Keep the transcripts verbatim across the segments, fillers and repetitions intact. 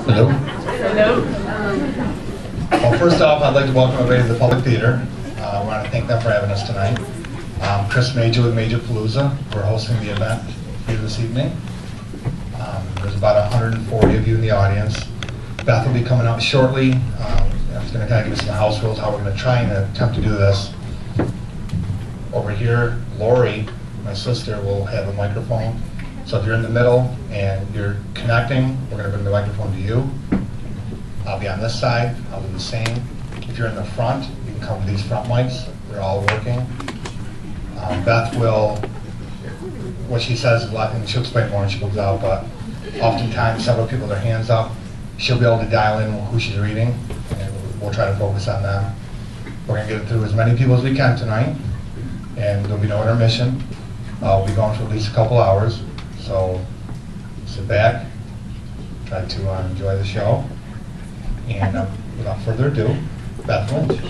Hello. Hello. Well, first off, I'd like to welcome everybody to the Public Theater. Uh, I want to thank them for having us tonight. Um, Chris Major with Majorpalooza. We're hosting the event here this evening. Um, there's about one hundred forty of you in the audience. Beth will be coming out shortly. Um, I was going to kind of give us some house rules, how we're going to try and attempt to do this. Over here, Lori, my sister, will have a microphone. So if you're in the middle and you're connecting, we're going to bring the microphone to you. I'll be on this side. I'll do the same. If you're in the front, you can come to these front mics. They're all working. Um, Beth will, what she says a lot, and she'll explain more when she goes out, but oftentimes several people with their hands up. She'll be able to dial in who she's reading, and we'll try to focus on them. We're going to get through as many people as we can tonight, and there'll be no intermission. Uh, we'll be going for at least a couple hours, so sit back, try to uh, enjoy the show, and uh, without further ado, Beth Lynch.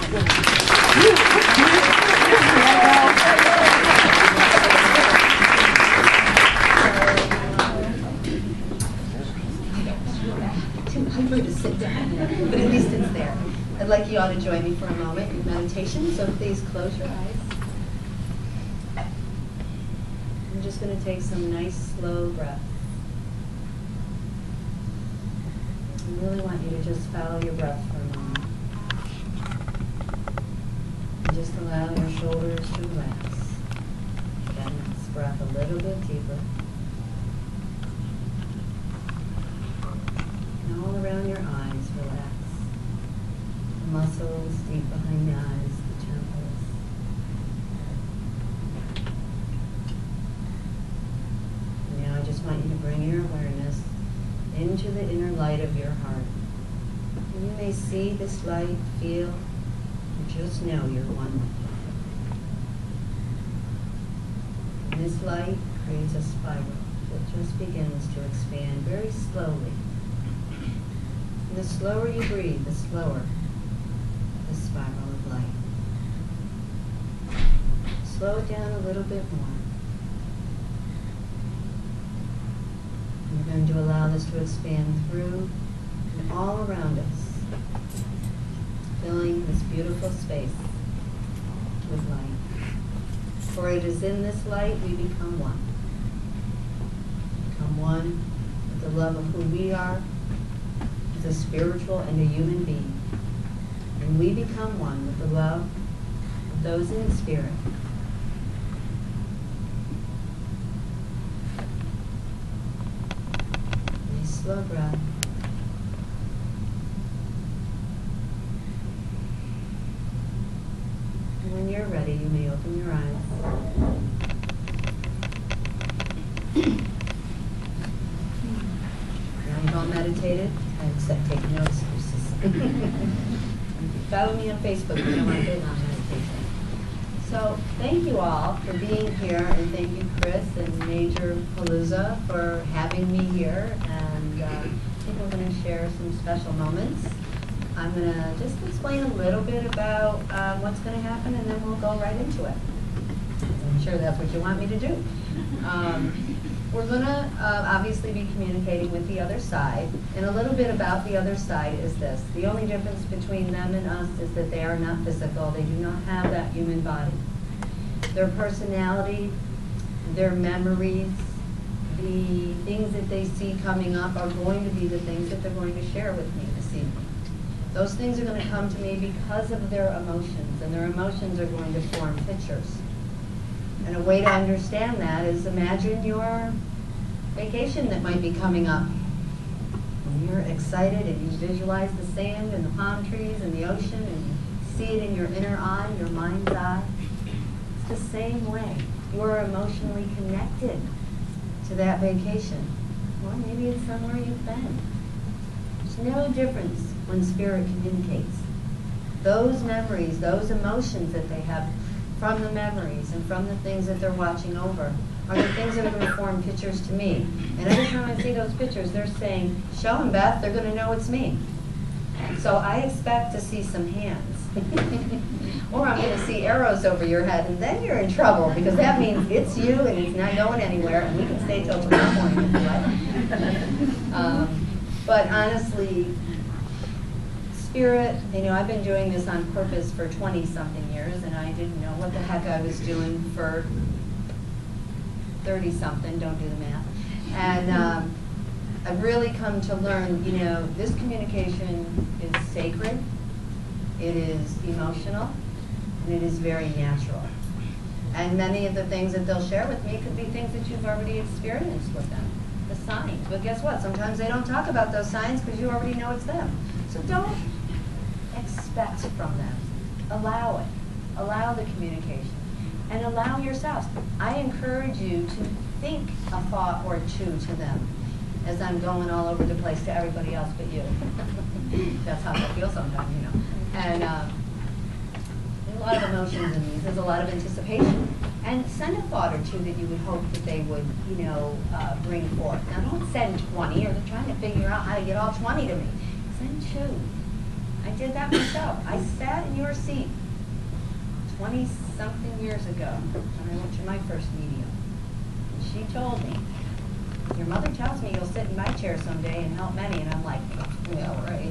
To sit down, but at least it's there. I'd like you all to join me for a moment in meditation, so please close your eyes. I'm just going to take some nice slow breaths. I really want you to just follow your breath for a moment. And just allow your shoulders to relax. Again, this breath a little bit deeper. And all around your eyes, relax. The muscles deep behind the eyes, the temples. And now I just want you to bring your awareness into the inner light of your heart. And you may see this light, feel, and just know you're one with it. And this light creates a spiral that just begins to expand very slowly. And the slower you breathe, the slower the spiral of light. Slow it down a little bit more. And we're going to allow this to expand through and all around us, filling this beautiful space with light. For it is in this light we become one. Become one with the love of who we are, as a spiritual and a human being. And we become one with the love of those in the spirit. Nice slow breath. And when you're ready, you may open your eyes. Now you've all meditated. Except take notes. Follow me on Facebook if you don't want to get on meditation. So thank you all for being here, and thank you Chris and Majorpalooza for having me here. And uh, I think we're going to share some special moments. I'm going to just explain a little bit about uh, what's going to happen, and then we'll go right into it. I'm sure that's what you want me to do. Um, We're going to uh, obviously be communicating with the other side, and a little bit about the other side is this. The only difference between them and us is that they are not physical. They do not have that human body. Their personality, their memories, the things that they see coming up are going to be the things that they're going to share with me this evening. Those things are going to come to me because of their emotions, and their emotions are going to form pictures. And a way to understand that is imagine your vacation that might be coming up. When you're excited and you visualize the sand and the palm trees and the ocean and you see it in your inner eye, your mind's eye. It's the same way. You're emotionally connected to that vacation. Or maybe it's somewhere you've been. There's no difference when spirit communicates. Those memories, those emotions that they have from the memories and from the things that they're watching over are the things that are going to form pictures to me. And every time I see those pictures, they're saying, show them, Beth, they're going to know it's me. So I expect to see some hands. Or I'm going to see arrows over your head, and then you're in trouble, because that means it's you and it's not going anywhere, and we can stay till tomorrow morning if you like. Um, But honestly, spirit, you know, I've been doing this on purpose for twenty something years, and I didn't know what the heck I was doing for thirty something, don't do the math. And um, I've really come to learn, you know, this communication is sacred, it is emotional, and it is very natural. And many of the things that they'll share with me could be things that you've already experienced with them, the signs. But guess what? Sometimes they don't talk about those signs because you already know it's them. So don't expect from them. Allow it. Allow the communication. And allow yourselves. I encourage you to think a thought or two to them as I'm going all over the place to everybody else but you. That's how I feel sometimes, you know. And um, there's a lot of emotions in these. There's a lot of anticipation. And send a thought or two that you would hope that they would, you know, uh, bring forth. Now don't send twenty, or they're trying to figure out how to get all twenty to me. Send two. I did that myself. I sat in your seat twenty something years ago when I went to my first medium. And she told me, your mother tells me you'll sit in my chair someday and help many. And I'm like, well, right.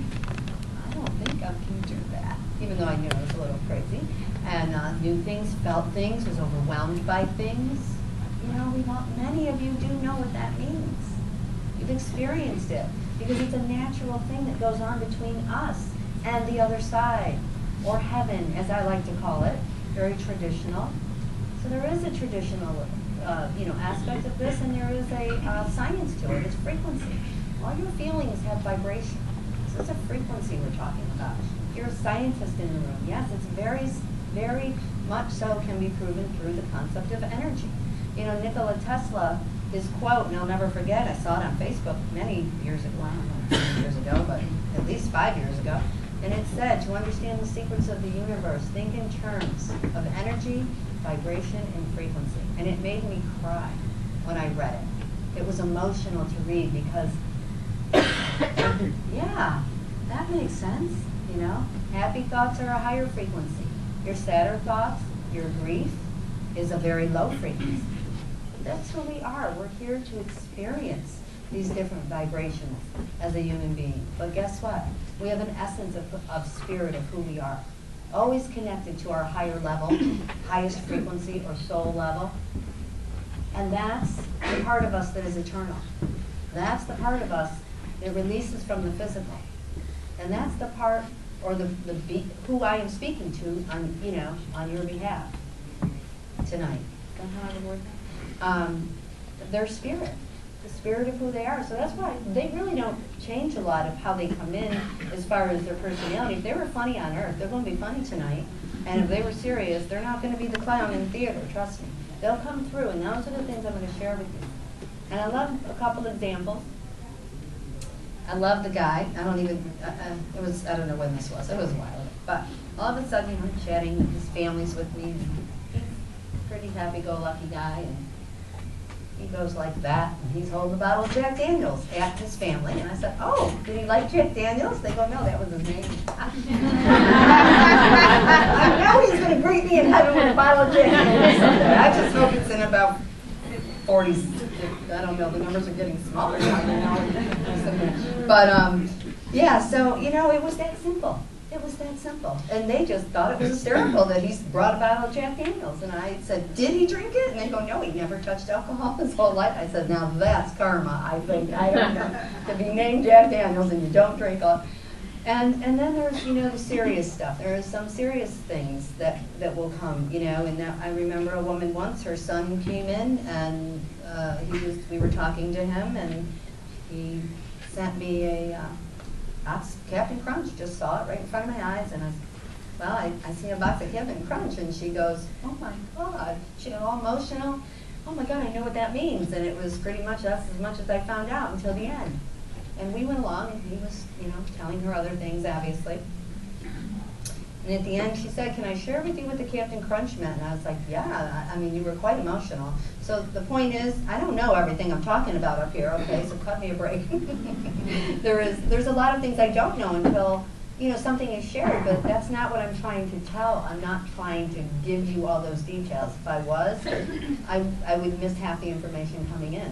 I don't think I can do that. Even though I knew I was a little crazy. And uh, knew things, felt things, was overwhelmed by things. You know, we want, many of you do know what that means. You've experienced it. Because it's a natural thing that goes on between us and the other side, or heaven, as I like to call it, very traditional. So there is a traditional uh, you know, aspect of this, and there is a uh, science to it. It's frequency. All your feelings have vibration. So it's a frequency we're talking about. You're a scientist in the room. Yes, it's very, very much so can be proven through the concept of energy. You know, Nikola Tesla, his quote, and I'll never forget, I saw it on Facebook many years ago, I don't know how many years ago, but at least five years ago, and it said, to understand the secrets of the universe, think in terms of energy, vibration, and frequency. And it made me cry when I read it. It was emotional to read because, yeah, that makes sense, you know? Happy thoughts are a higher frequency. Your sadder thoughts, your grief, is a very low frequency. That's who we are. We're here to experience these different vibrations as a human being. But guess what? We have an essence of, of spirit of who we are. Always connected to our higher level, highest frequency or soul level. And that's the part of us that is eternal. That's the part of us that releases from the physical. And that's the part, or the, the be, who I am speaking to on, you know, on your behalf tonight. Is that how I would word that? Um, their spirit, the spirit of who they are. So that's why they really don't change a lot of how they come in as far as their personality. If they were funny on earth, they're going to be funny tonight. And if they were serious, they're not going to be the clown in the theater, trust me. They'll come through, and those are the things I'm going to share with you. And I love a couple examples. I love the guy. I don't even, uh, uh, it was, I don't know when this was. It was a while ago. But all of a sudden, we're chatting, his family's with me. And he's a pretty happy-go-lucky guy. And he goes like that, and he's holding a bottle of Jack Daniels at his family. And I said, oh, did he like Jack Daniels? They go, no, that was his name. I know he's going to greet me in heaven with a bottle of Jack Daniels someday. I just hope it's in about forty. I don't know, the numbers are getting smaller now, you know. But, um, yeah, so, you know, it was that simple. It was that simple. And they just thought it was hysterical that he brought a bottle of Jack Daniels. And I said, did he drink it? And they go, no, he never touched alcohol his whole life. I said, now that's karma, I think. I don't know. To be named Jack Daniels and you don't drink all. And, and then there's, you know, the serious stuff. There are some serious things that, that will come, you know. And now, I remember a woman once, her son came in, and uh, he was, we were talking to him, and he sent me a... Uh, That's Captain Crunch, just saw it right in front of my eyes, and I, well, I, I see a box of Captain Crunch, and she goes, oh my God, she got all emotional, oh my God, I know what that means, and it was pretty much, that's as much as I found out until the end. And we went along, and he was, you know, telling her other things, obviously. And at the end, she said, can I share with you what the Captain Crunch meant? And I was like, yeah, I, I mean, you were quite emotional. So the point is, I don't know everything I'm talking about up here, okay, so cut me a break. there is, there's a lot of things I don't know until, you know, something is shared, but that's not what I'm trying to tell. I'm not trying to give you all those details. If I was, I, I would miss half the information coming in.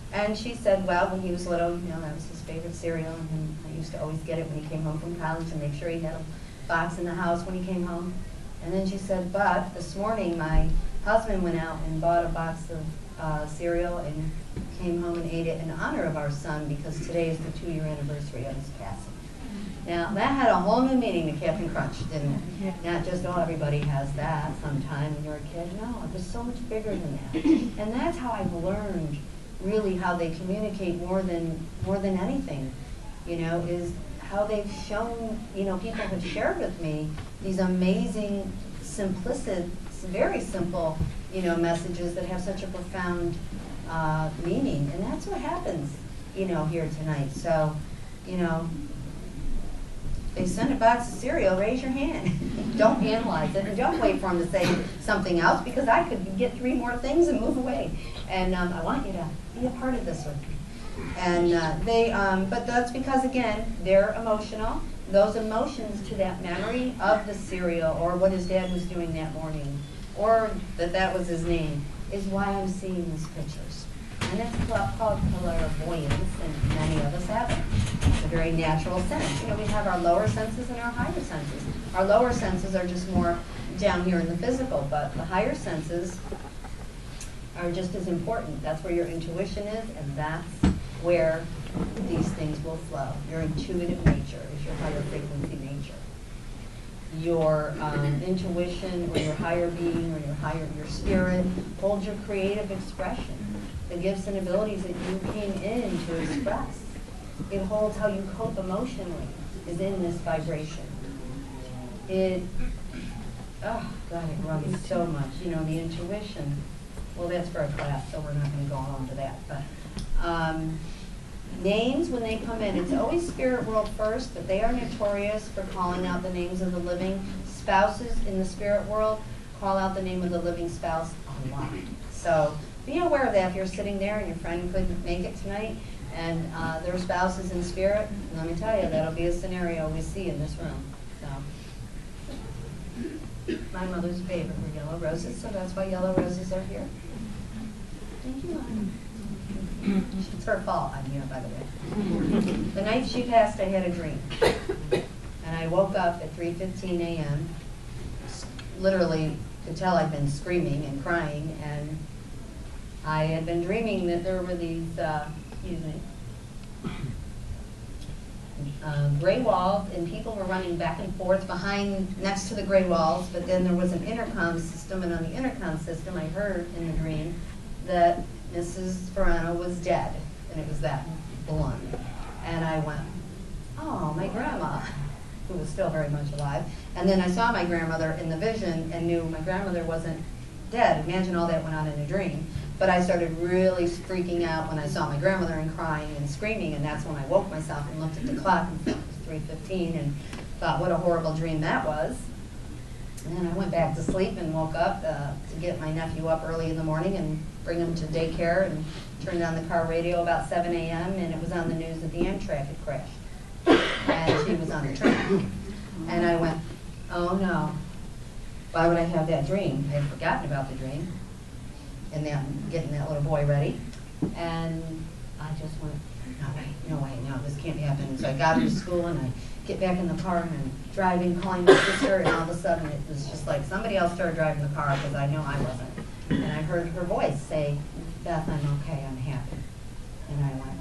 And she said, well, when he was little, you know, that was his favorite cereal, and I used to always get it when he came home from college and make sure he had a box in the house when he came home. And then she said, but this morning my husband went out and bought a box of uh, cereal and came home and ate it in honor of our son because today is the two-year anniversary of his passing. Now, that had a whole new meaning to Captain Crunch, didn't it? Not just, oh, everybody has that sometime when you're a kid. No, it was so much bigger than that. And that's how I've learned really how they communicate more than, more than anything, you know, is how they've shown, you know, people have shared with me these amazing, simplistic, very simple, you know, messages that have such a profound uh, meaning. And that's what happens, you know, here tonight. So, you know, they send a box of cereal, raise your hand. Don't analyze it, and don't wait for them to say something else, because I could get three more things and move away. And um, I want you to be a part of this with me. And uh, they, um, but that's because, again, they're emotional. Those emotions to that memory of the cereal, or what his dad was doing that morning, or that that was his name, is why I'm seeing these pictures. And it's called clairvoyance, and many of us have it. It's a very natural sense. You know, we have our lower senses and our higher senses. Our lower senses are just more down here in the physical, but the higher senses are just as important. That's where your intuition is, and that's where these things will flow. Your intuitive nature is your higher frequency nature. Your um, intuition, or your higher being, or your higher, your spirit holds your creative expression. The gifts and abilities that you came in to express. It holds how you cope emotionally, is in this vibration. It, oh God, it runs so much. You know, the intuition, well, that's for a class, so we're not going to go on to that. But um, names, when they come in, it's always spirit world first, but they are notorious for calling out the names of the living. Spouses in the spirit world call out the name of the living spouse a lot. So be aware of that if you're sitting there and your friend couldn't make it tonight, and uh, their spouse is in spirit. Let me tell you, that'll be a scenario we see in this room. So, my mother's favorite were yellow roses, so that's why yellow roses are here. Thank you, Mom. It's her fault I'm here, by the way. The night she passed, I had a dream, and I woke up at three fifteen a m Literally, could tell I'd been screaming and crying, and I had been dreaming that there were these, uh, excuse me, uh, gray walls, and people were running back and forth behind, next to the gray walls, but then there was an intercom system, and on the intercom system I heard in the dream that Missus Ferrano was dead, and it was that blunt. And I went, oh, my grandma, who was still very much alive. And then I saw my grandmother in the vision and knew my grandmother wasn't dead. Imagine all that went on in a dream. But I started really freaking out when I saw my grandmother and crying and screaming, and that's when I woke myself and looked at the clock and it was three fifteen and thought what a horrible dream that was. And then I went back to sleep and woke up uh, to get my nephew up early in the morning and bring him to daycare, and turned on the car radio about seven a m and it was on the news that the Amtrak had crashed. And she was on the train. And I went, oh no, why would I have that dream? I had forgotten about the dream and then getting that little boy ready. And I just went, no way, no way, no, this can't happen. So I got him to school and I get back in the car and I'm driving, calling my sister, and all of a sudden it was just like somebody else started driving the car because I know I wasn't. And I heard her voice say, Beth, I'm okay, I'm happy. And I went,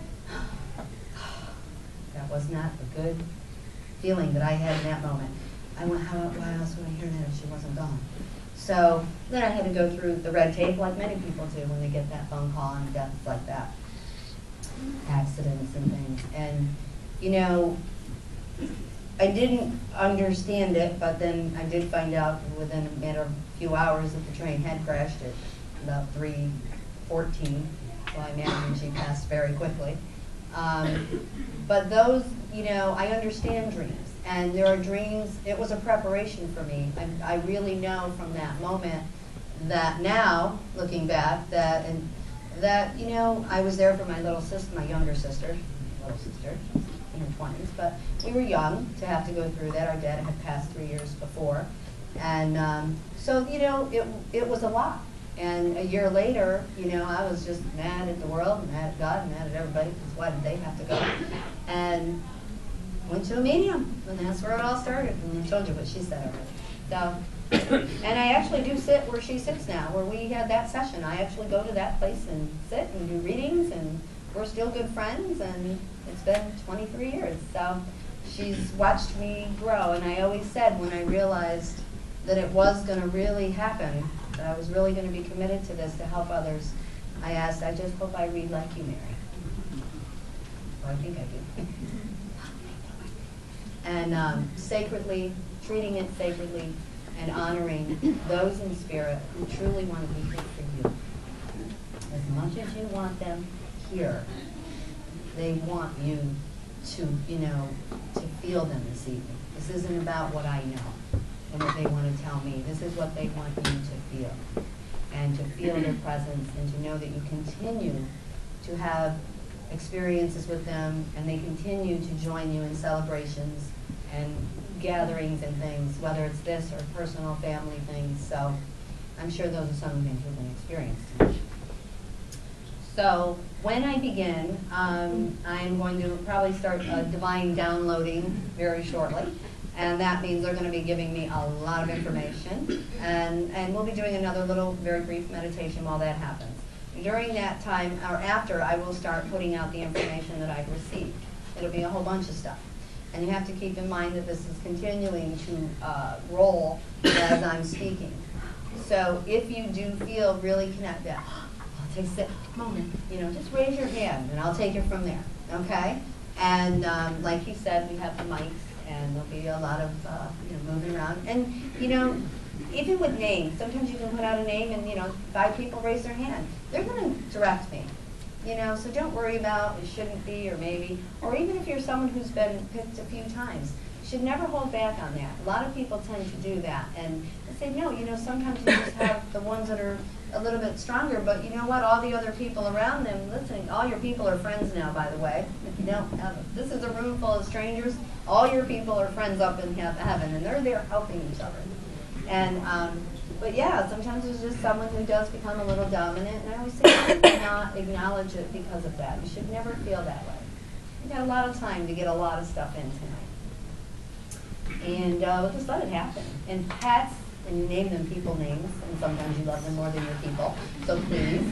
that was not the good feeling that I had in that moment. I went, how, why else would I hear that if she wasn't gone? So then I had to go through the red tape like many people do when they get that phone call and deaths like that, accidents and things. And, you know, I didn't understand it, but then I did find out within a matter of a few hours that the train had crashed at about three fourteen, so I imagine she passed very quickly. Um, but those, you know, I understand dreams, and there are dreams, it was a preparation for me. I, I really know from that moment that now, looking back, that, and that, you know, I was there for my little sister, my younger sister, little sister, in her twenties, but we were young to have to go through that. Our dad had passed three years before. And um, so, you know, it, it was a lot. And a year later, you know, I was just mad at the world, mad at God, mad at everybody, because why did they have to go? And went to a medium, and that's where it all started. And I told you what she said already. So, and I actually do sit where she sits now, where we had that session. I actually go to that place and sit and do readings, and we're still good friends, and it's been twenty-three years. So she's watched me grow, and I always said when I realized that it was going to really happen, that I was really going to be committed to this to help others, I asked, I just hope I read like you, Mary. Well, I think I do. And um, sacredly, treating it sacredly, and honoring those in spirit who truly want to be here for you. As much as you want them here, they want you to, you know, to feel them this evening. This isn't about what I know and what they want to tell me. This is what they want you to feel. And to feel their presence, and to know that you continue to have experiences with them, and they continue to join you in celebrations and gatherings and things, whether it's this or personal family things. So I'm sure those are some of the things we're going to experience tonight. So when I begin, um, I'm going to probably start uh, divine downloading very shortly. And that means they're going to be giving me a lot of information. And, and we'll be doing another little very brief meditation while that happens. During that time, or after, I will start putting out the information that I've received. It'll be a whole bunch of stuff. And you have to keep in mind that this is continuing to uh, roll as I'm speaking. So if you do feel really connected, I'll take a moment, you know, just raise your hand and I'll take it from there, okay? And um, like he said, we have the mics, and there'll be a lot of uh, you know, moving around. And you know, even with names, sometimes you can put out a name and you know, five people raise their hand. They're going to direct me. You know, so don't worry about it shouldn't be or maybe, or even if you're someone who's been picked a few times, you should never hold back on that. A lot of people tend to do that, and they say, no, you know, sometimes you just have the ones that are a little bit stronger, but you know what, all the other people around them, listening, all your people are friends now, by the way. If you don't have, this is a room full of strangers, all your people are friends up in heaven, and they're there helping each other. And, um, but yeah, sometimes there's just someone who does become a little dominant, and I always say, do not acknowledge it because of that. You should never feel that way. You got a lot of time to get a lot of stuff in tonight. And uh, we'll just let it happen. And pets, and you name them people names, and sometimes you love them more than your people, so please.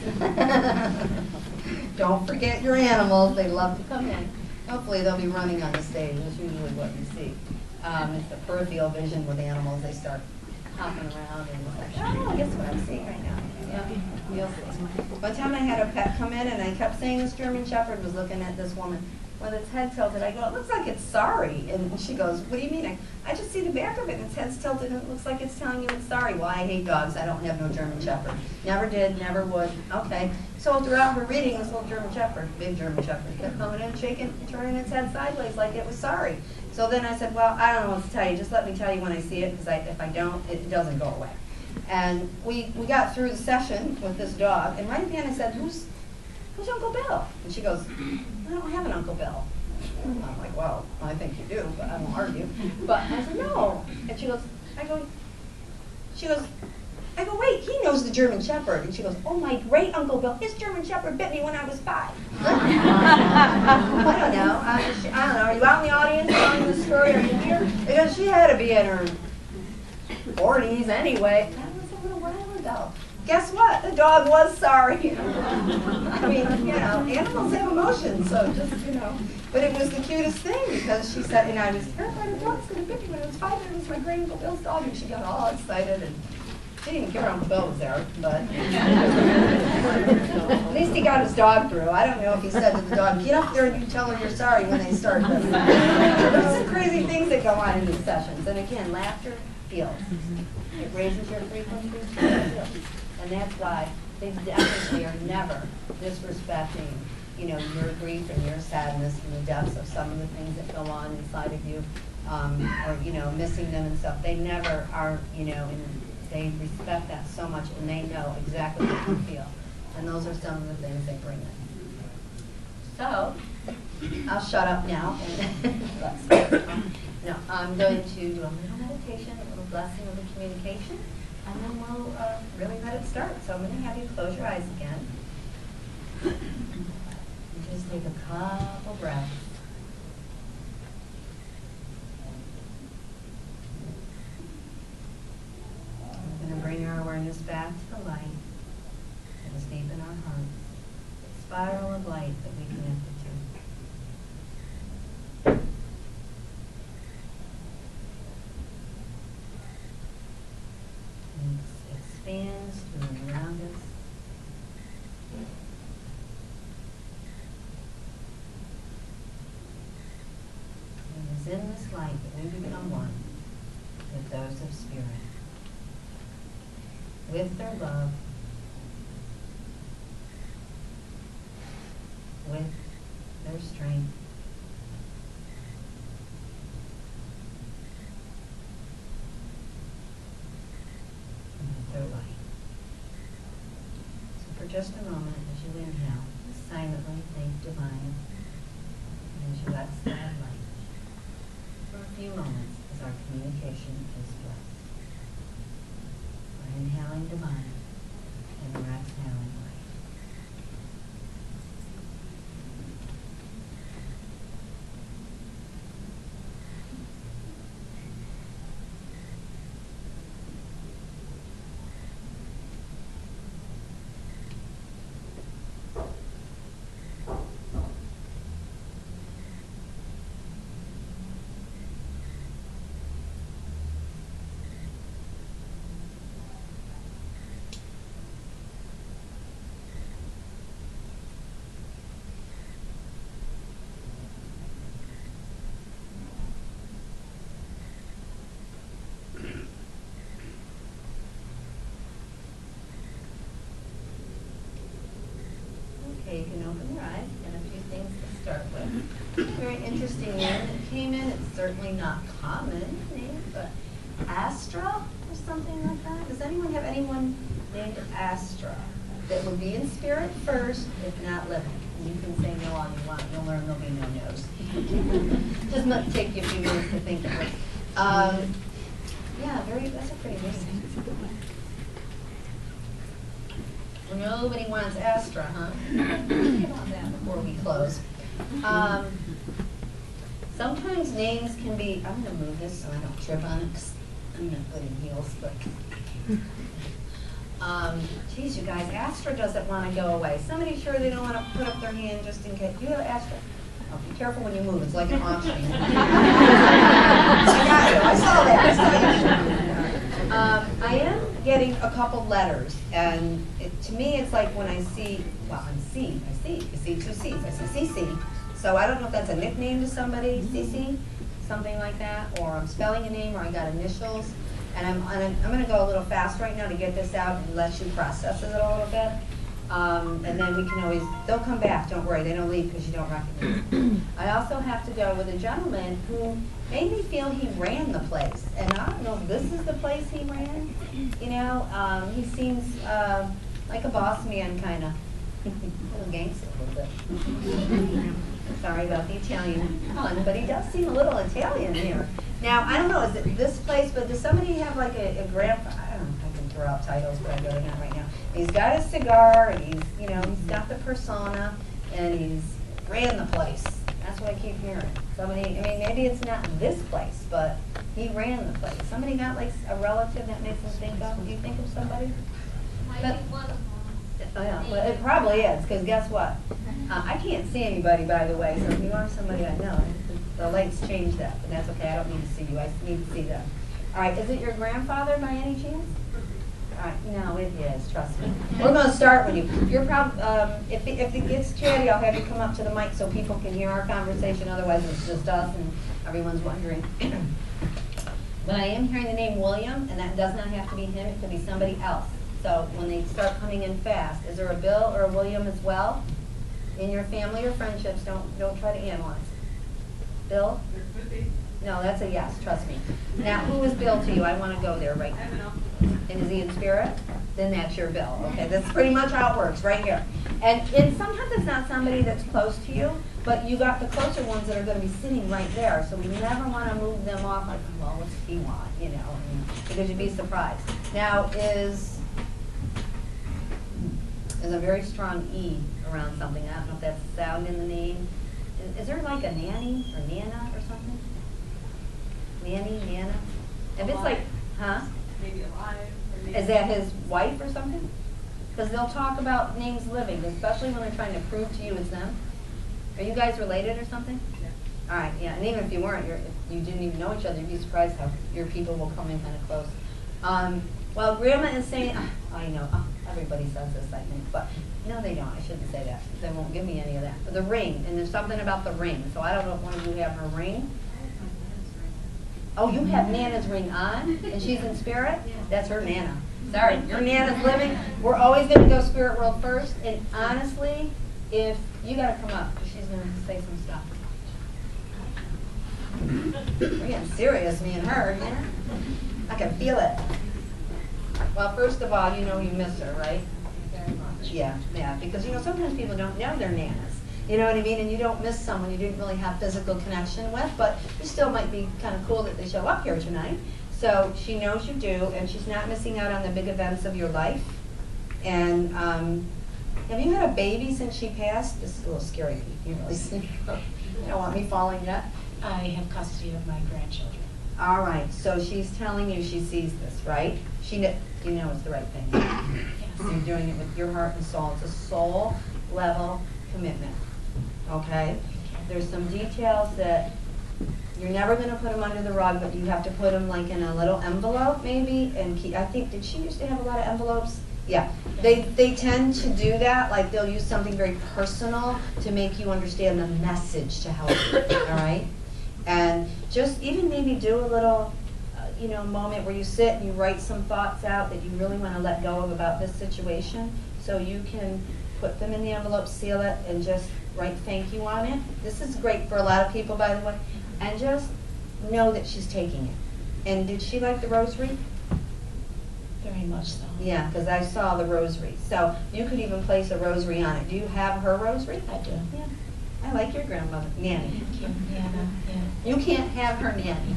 Don't forget your animals, they love to come in. Hopefully they'll be running on the stage, that's usually what you see. Um, it's the peripheral vision with animals, they start hopping around and it's like, oh, guess what I'm seeing right now? Yeah, you'll see. One time I had a pet come in and I kept saying this German Shepherd was looking at this woman. When its head tilted, I go, it looks like it's sorry. And she goes, what do you mean? I, I just see the back of it and its head's tilted and it looks like it's telling you it's sorry. Well, I hate dogs. I don't have no German Shepherd. Never did, never would. Okay. So throughout her reading, this little German Shepherd, big German Shepherd, kept coming in, shaking, turning its head sideways like it was sorry. So then I said, well, I don't know what to tell you. Just let me tell you when I see it, because I, if I don't, it doesn't go away. And we, we got through the session with this dog, and right at the end I said, who's, who's Uncle Bill? And she goes, I don't have an Uncle Bill. I'm like, well, I think you do, but I won't argue. But I said, no. And she goes, I go, she goes, I go, wait, he knows the German Shepherd. And she goes, oh, my great Uncle Bill, his German Shepherd bit me when I was five. I don't know. I, she, I don't know. Are you out in the audience telling this story? Are you here? Because she had to be in her forties anyway. That was a little while ago. Guess what? The dog was sorry. I mean, you know, animals have emotions, so just, you know. But it was the cutest thing because she said, and I was terrified the dog's going to bit me when I was five, and it was my great Uncle Bill's dog, and she got all excited. And she didn't care Uncle Bill was there, but at least he got his dog through. I don't know if he said to the dog, get up there and you tell her you're sorry when they start this. There's some crazy things that go on in these sessions. And again, laughter heals. It raises your frequency, it heals. And that's why they definitely are never disrespecting, you know, your grief and your sadness and the depths of some of the things that go on inside of you, um, or, you know, missing them and stuff. They never are, you know, in, they respect that so much, and they know exactly what you feel. And those are some of the things they bring in. So, I'll shut up now. And no, I'm going to do a little meditation, a little blessing, a little communication, and then we'll uh, really let it start. So I'm going to have you close your eyes again. And just take a couple breaths. We're going to bring our awareness back to the light that is deep in our hearts. The spiral of light that we connected to. And it expands to around us. And it's in this light that we become one with those of spirit, with their love, with their strength, and with their light. So for just a moment, as you inhale, silently thank Divine, and as you exhale light, for a few moments as our communication is blessed. We're inhaling Divine, and we're exhaling light. Okay, you can open your eyes, and a few things to start with. Very interesting name that came in. It's certainly not common name, but Astra or something like that. Does anyone have anyone named Astra that would be in spirit first, if not living? And you can say no all you want. You'll learn there'll be no no's. Just might take you a few minutes to think of it. Um, yeah, very. That's a pretty name. Nobody wants Astra, huh? Think about that before we close. Um, sometimes names can be, I'm going to move this so I don't trip on it because I'm not good in heels, but um, geez, you guys, Astra doesn't want to go away. Somebody sure they don't want to put up their hand just in case. You have Astra? Oh, be careful when you move. It's like an auction. I got you. I saw that. I saw that. Um, I am getting a couple letters, and it, to me it's like when I see, well, I see, I see, I see two C's, I see C C, so I don't know if that's a nickname to somebody, C C, something like that, or I'm spelling a name, or I got initials, and I'm, I'm, I'm going to go a little fast right now to get this out and let you process it a little bit, um, and then we can always, they'll come back, don't worry, they don't leave because you don't recognize them. I also have to go with a gentleman who made me feel he ran the place, and I don't know if this is the place he ran. You know, um, he seems uh, like a boss man, kind of, a little gangster a little bit. Sorry about the Italian pun, but he does seem a little Italian here. Now, I don't know, is it this place, but does somebody have like a, a grandfather? I don't know if I can throw out titles, but I really not right now. He's got his cigar, and he's, you know, he's got the persona, and he's ran the place. That's what I keep hearing. Somebody, I mean, maybe it's not this place, but he ran the place. Somebody got like a relative that makes them think of? Do you think of somebody? But, oh yeah, well, it probably is, because guess what? Uh, I can't see anybody, by the way, so if you are somebody I know, the lights change that, but that's okay. I don't need to see you. I need to see them. All right, is it your grandfather by any chance? All right, no, it is. Trust me. We're going to start with you. You're prob um, if it, if it gets chatty, I'll have you come up to the mic so people can hear our conversation. Otherwise, it's just us and everyone's wondering. But I am hearing the name William, and that does not have to be him. It could be somebody else. So when they start coming in fast, is there a Bill or a William as well in your family or friendships? Don't don't try to analyze. Bill? There could be. No, that's a yes. Trust me. Now, who is Bill to you? I want to go there right now. And is he in spirit? Then that's your Bill. Okay, that's pretty much how it works right here. And, and sometimes it's not somebody that's close to you, but you got the closer ones that are going to be sitting right there, so we never want to move them off like, well, what's he want, you know, because you'd be surprised. Now, is, is a very strong E around something. I don't know if that's a sound in the name. Is, is there like a nanny or nana or something? Nanny, nana? If it's like, huh? Maybe alive. Or maybe Is that his wife or something? Because they'll talk about names living, especially when they're trying to prove to you it's them. Are you guys related or something? Yeah. All right, yeah, and even if you weren't, you're, if you didn't even know each other, you'd be surprised how your people will come in kind of close. Um, well, Grandma is saying, oh, I know, oh, everybody says this, I think, but no, they don't. I shouldn't say that. They won't give me any of that. But the ring, and there's something about the ring. So I don't know if one of you have her ring. Oh, you have Nana's ring on, and she's in spirit? That's her Nana. Sorry, your Nana's living. We're always going to go spirit world first. And honestly, if you got to come up, because she's going to say some stuff. We're getting serious, me and her. Yeah? I can feel it. Well, first of all, you know you miss her, right? Very much. Yeah, yeah. Because you know sometimes people don't know their Nanas. You know what I mean? And you don't miss someone you didn't really have physical connection with, but you still might be kind of cool that they show up here tonight. So she knows you do, and she's not missing out on the big events of your life. And um, have you had a baby since she passed? This is a little scary. You really see. You don't want me falling yet? I have custody of my grandchildren. All right. So she's telling you she sees this, right? She kn you know it's the right thing. Yes. You're doing it with your heart and soul. It's a soul level commitment. Okay? There's some details that you're never going to put them under the rug, but you have to put them like in a little envelope maybe. And keep, I think, did she used to have a lot of envelopes? Yeah. They, they tend to do that. Like they'll use something very personal to make you understand the message to help you. All right? And just even maybe do a little, uh, you know, moment where you sit and you write some thoughts out that you really want to let go of about this situation, so you can put them in the envelope, seal it, and just write thank you on it. This is great for a lot of people, by the way. And just know that she's taking it. And did she like the rosary? Very much so. Yeah, because I saw the rosary. So you could even place a rosary on it. Do you have her rosary? I do. Yeah. I like your grandmother, nanny. Thank you, Nana. Yeah. You can't have her nanny.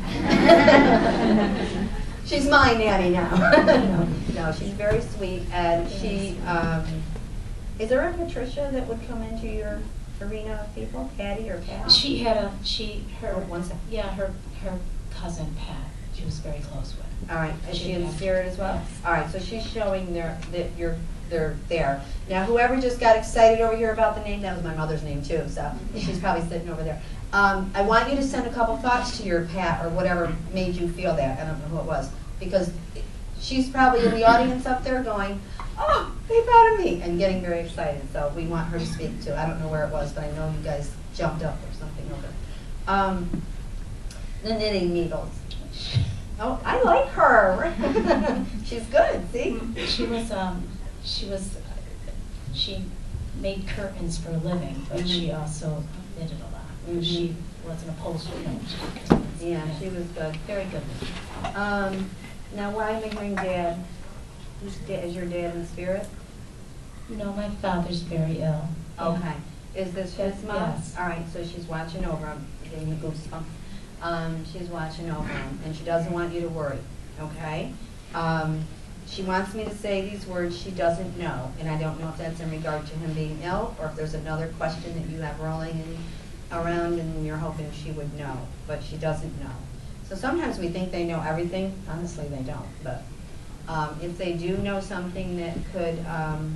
She's my nanny now. no, no, she's very sweet, and she, um, is there a Patricia that would come into your arena of people? Patty or Pat? She had a she her Oh, one second. yeah her her cousin Pat. She was very close with. All right, is she in Yeah. spirit as well? Yes. All right, so she's showing their, that you're, they're there. Now, whoever just got excited over here about the name, that was my mother's name too, so she's probably sitting over there. Um, I want you to send a couple thoughts to your Pat or whatever made you feel that. I don't know who it was, because she's probably in the audience up there going, oh, they thought of me, and getting very excited. So we want her to speak too. I don't know where it was, but I know you guys jumped up or something over. Um, the knitting needles. Oh, I like her. She's good. See? She was um she was she made curtains for a living, but Mm-hmm. she also knitted a lot. Mm-hmm. She was an upholsterer. No, she did curtains. Yeah, she was good. Very good. Um, now, why am I hearing Dad? Who's da- is your dad in spirit? No, my father's very ill. Yeah. Okay. Is this his Yes, mom? yes. All right, so she's watching over him. Getting the goosebumps. Um, she's watching over him, and she doesn't want you to worry, okay? Um, she wants me to say these words she doesn't know, and I don't know if that's in regard to him being ill, or if there's another question that you have rolling in, around and you're hoping she would know, but she doesn't know. So sometimes we think they know everything. Honestly, they don't, but um, if they do know something that could um,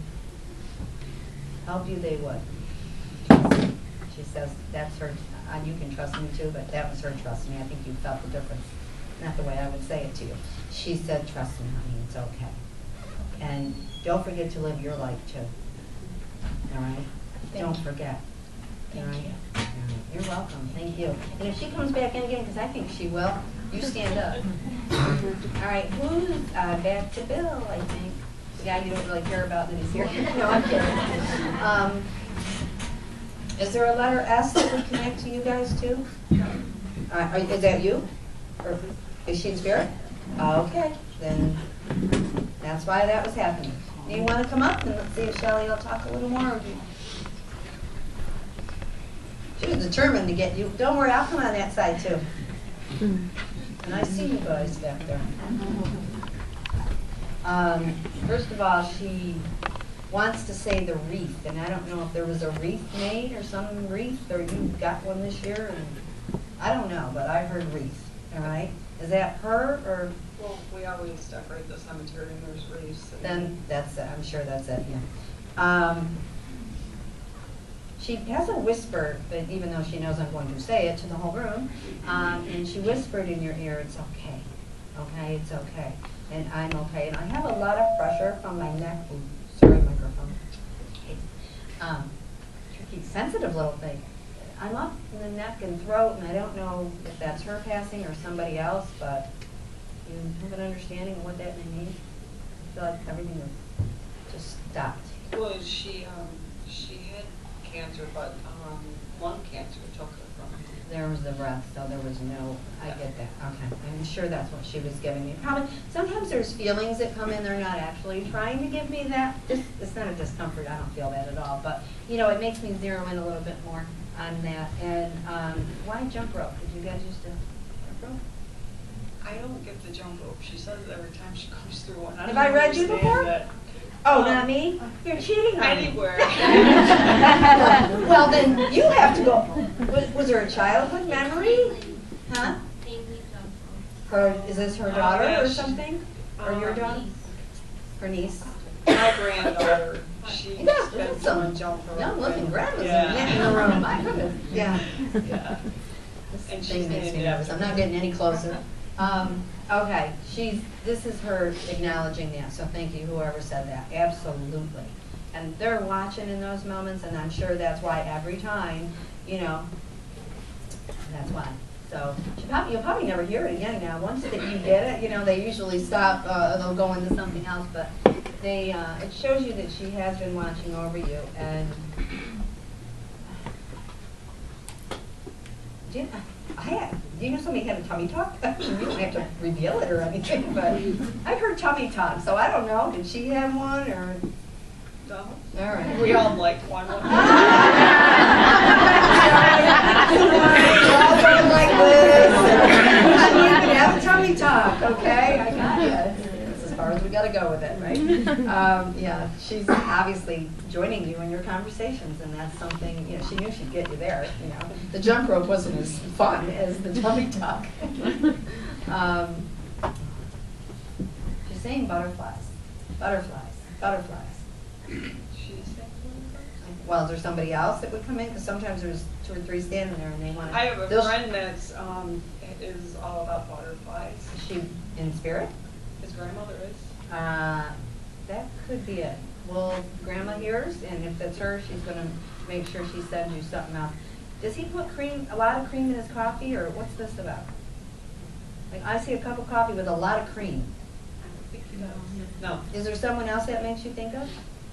help you, they would. She says that's her. Uh, you can trust me too, but that was her trust me. I think you felt the difference. Not the way I would say it to you. She said, trust me, honey, it's okay. And don't forget to live your life too. All right? Thank Don't you. forget. Thank All right? you. All right. You're welcome. Thank you. And if she comes back in again, because I think she will, you stand up. All right, who's uh, back to Bill, I think. The guy you don't really care about that he's here. No, I'm kidding. Um, Is there a letter S that would connect to you guys too? Uh, are, is that you? Or is she in spirit? Okay, then that's why that was happening. Do you want to come up and let's see if Shelley will talk a little more? Or do you... She was determined to get you. Don't worry, I'll come on that side too. And I see you guys back there. Um, first of all, she wants to say the wreath, and I don't know if there was a wreath made or some wreath, or you got one this year, and I don't know, but I heard wreath, all right? Is that her, or? Well, we always decorate the cemetery and there's wreaths. and- Then that's it, I'm sure that's it, yeah. Um, she has a whisper, but even though she knows I'm going to say it to the whole room, um, and she whispered in your ear, it's okay, okay, it's okay, and I'm okay. And I have a lot of pressure from my neck, ooh, sorry microphone, um, tricky, sensitive little thing. I'm up in the neck and throat, and I don't know if that's her passing or somebody else, but you have an understanding of what that may mean? I feel like everything is just stopped. Well, she, um, she had cancer, but, um, lung cancer took her from her. There was the breath, so there was no, I get that, okay. I'm sure that's what she was giving me. Probably, sometimes there's feelings that come in, they're not actually trying to give me that. This, it's not a discomfort, I don't feel that at all, but, you know, it makes me zero in a little bit more on that. And, um, why jump rope? Did you guys used to jump rope? I don't get the jump rope. She says it every time she comes through one. I Have don't I read you understand before? that. Oh, Um, not me? You're cheating on me. Anywhere. Well, then you have to go. Was, was there a childhood memory? Huh? Her, is this her Oh, daughter yeah, or she- something? Or your um, daughter? Her niece? My granddaughter, she's Yeah, been that's some- doing jump rope. Young looking and- grandmas in yeah. the room. My goodness. Yeah. Yeah. This And thing she's makes me named nervous. I'm after- not getting any closer. Um, okay, she's, this is her acknowledging that, so thank you, whoever said that. Absolutely. And they're watching in those moments, and I'm sure that's why every time, you know, that's why. So she probably, you'll probably never hear it again now. Once that you get it, you know, they usually stop, uh, they'll go into something else, but they, uh, it shows you that she has been watching over you. And do you, I had, do you know somebody had a tummy tuck? You don't have to reveal it or anything, but I've heard tummy tuck, so I don't know. Did she have one, or? No. All right. We all liked one. We're all going like this. You can have a tummy tuck, okay? I got it. That's as far as we got to go with it, right? Um, yeah, she's obviously joining you in your conversations, and that's something, you know, she knew she'd get you there, you know. The jump rope wasn't as fun as the tummy tuck. um, she's saying butterflies, butterflies, butterflies. She's Well, is there somebody else that would come in? Because sometimes there's two or three standing there and they want to. I have a friend that's, um, is all about butterflies. Is she in spirit? His grandmother is. Uh, that could be it. Well, Grandma hears, and if that's her, she's going to make sure she sends you something else. Does he put cream, a lot of cream in his coffee, or what's this about? Like, I see a cup of coffee with a lot of cream. I think he does. No, Is there someone else that makes you think of?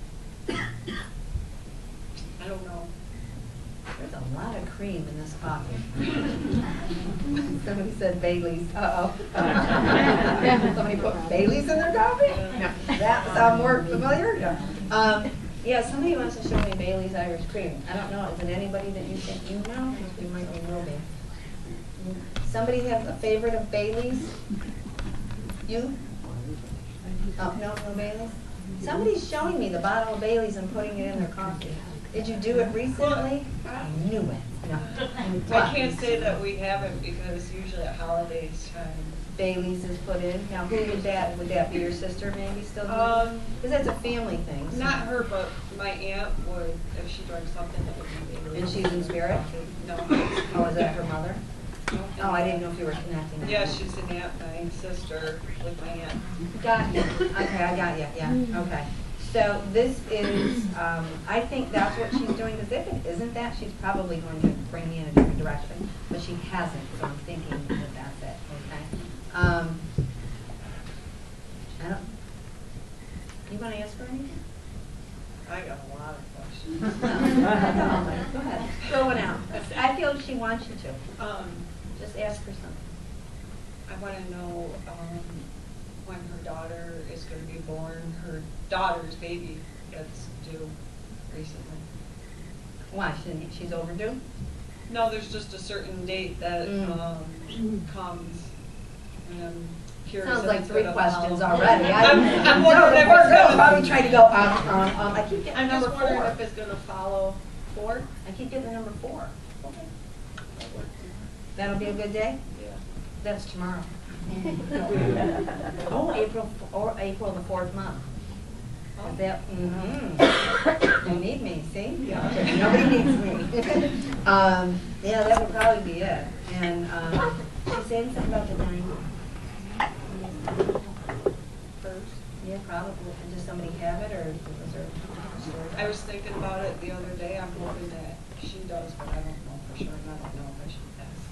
I don't know. There's a lot of cream in this coffee. Somebody said Bailey's. Uh-oh. Somebody put Bailey's in their coffee? No. That sound more familiar? Yeah. Um, yeah, somebody wants to show me Bailey's Irish cream. I don't know. Is it anybody that you think you know? You might be will be. Somebody have a favorite of Bailey's? You? Oh, no, no Bailey's? Somebody's showing me the bottle of Bailey's and putting it in their coffee. Did you do it recently? I knew it. No. I can't say that we haven't because usually at holidays time. Bailey's is put in. Now, who would that, would that be your sister maybe still doing? Um, Because that's a family thing. so- Not her, but my aunt would, if she drank something that would be Bailey's. And she's in spirit? No. Oh, is that her mother? No. Oh, I didn't know if you were connecting. Yeah, she's an aunt, my sister with my aunt. Got you. Okay, I got you, yeah, okay. So this is, um, I think that's what she's doing, because if it isn't that, she's probably going to bring me in a different direction, but she hasn't, so I'm thinking that that's it, okay? Um, I don't, you want to ask her anything? I got a lot of questions. No, go ahead, throw one out. I feel she wants you to. Um, Just ask her something. I want to know, um, when her daughter is going to be born, her daughter's baby that's due recently. Why, she, she's overdue? No, there's just a certain date that Mm. um, comes. And I'm curious. Sounds if like it's three gonna questions follow. already. I, I'm, I'm no, wondering the if poor it's girl's gonna- probably trying to go, um, um, um, I keep getting I'm number just wondering four. if it's gonna follow four. I keep getting number four. Okay. That works. That'll be a good day? Yeah. That's tomorrow. Oh, April, f- or April the fourth month. Oh. Is that, mm-hmm. You need me, see? Nobody needs me. Um, yeah, that would probably be it. And, um, she's saying something about the dining. First. Yeah, probably. And does somebody have it, or was there? I was thinking about it the other day. I'm hoping that she does, but I don't know for sure. And I don't know if I should ask.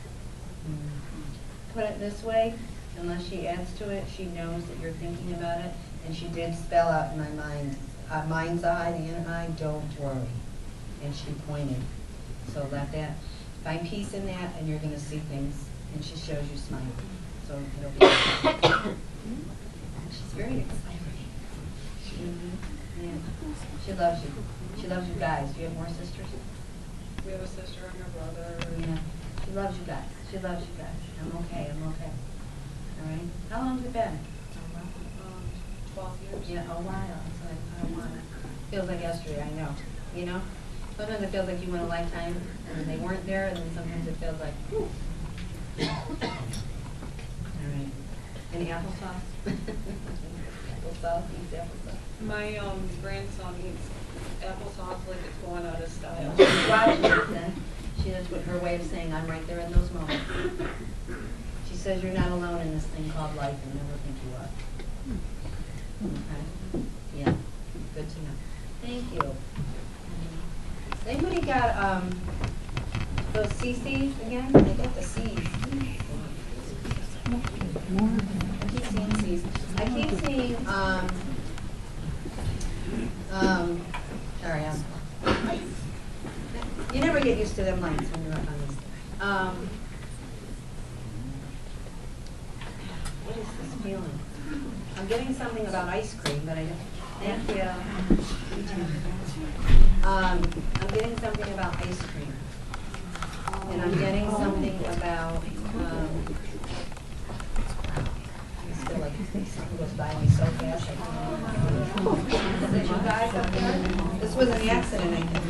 Put it this way, unless she adds to it, she knows that you're thinking about it, and she did spell out in my mind, uh, mind's eye, the inner eye, don't worry. And she pointed. So let that, find peace in that, and you're gonna see things, and she shows you smiling. So it'll be, she's very excited. She, yeah, she loves you. She loves you guys. Do you have more sisters? We have a sister and a brother. Yeah, she loves you guys. She loves you guys. I'm okay, I'm okay. All right? How long has it been? Um, twelve years. Yeah, a while. So I, I want it. Feels like yesterday, I know. You know? Sometimes it feels like you went a lifetime and they weren't there, and then sometimes it feels like, whew. All right. Any applesauce? Applesauce, eats applesauce. My um, grandson eats applesauce like it's going out of style. She's watching it then. She, that's what her way of saying, I'm right there in those moments. She says you're not alone in this thing called life, and never think you are. Okay? Yeah, good to know. Thank you. Anybody got um, those C Cs again? I got the C's. I keep seeing C's. I keep seeing, um, um, sorry, I'm, you never get used to them lights when you're up on these. Um, what is this feeling? I'm getting something about ice cream, but I don't. Thank you. Um, I'm getting something about ice cream. And I'm getting something about, um, I just feel like something goes by me so fast. I can't even. Is it you guys up there? This was an accident, I think.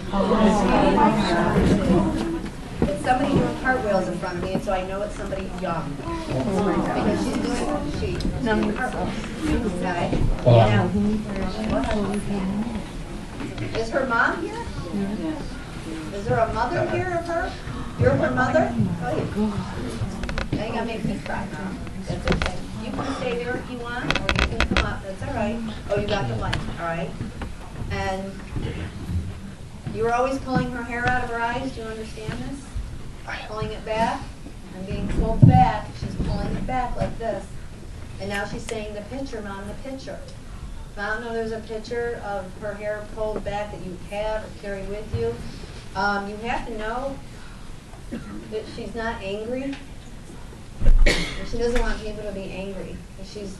It's somebody doing cartwheels in front of me, and so I know it's somebody young. Because she's doing, she, she's doing cartwheels. Okay? Wow. Yeah. Is her mom here? Is there a mother here of her? You're her mother? Oh, yeah. Now you gotta make me cry now. That's okay. You can stay there if you want, or you can come up. That's all right. Oh, you got the mic, all right? And you were always pulling her hair out of her eyes. Do you understand this? Pulling it back and being pulled back. She's pulling it back like this. And now she's saying the picture, Mom, the picture. I don't know, there's a picture of her hair pulled back that you have or carry with you. Um, you have to know that she's not angry. And she doesn't want people to be angry. And she's,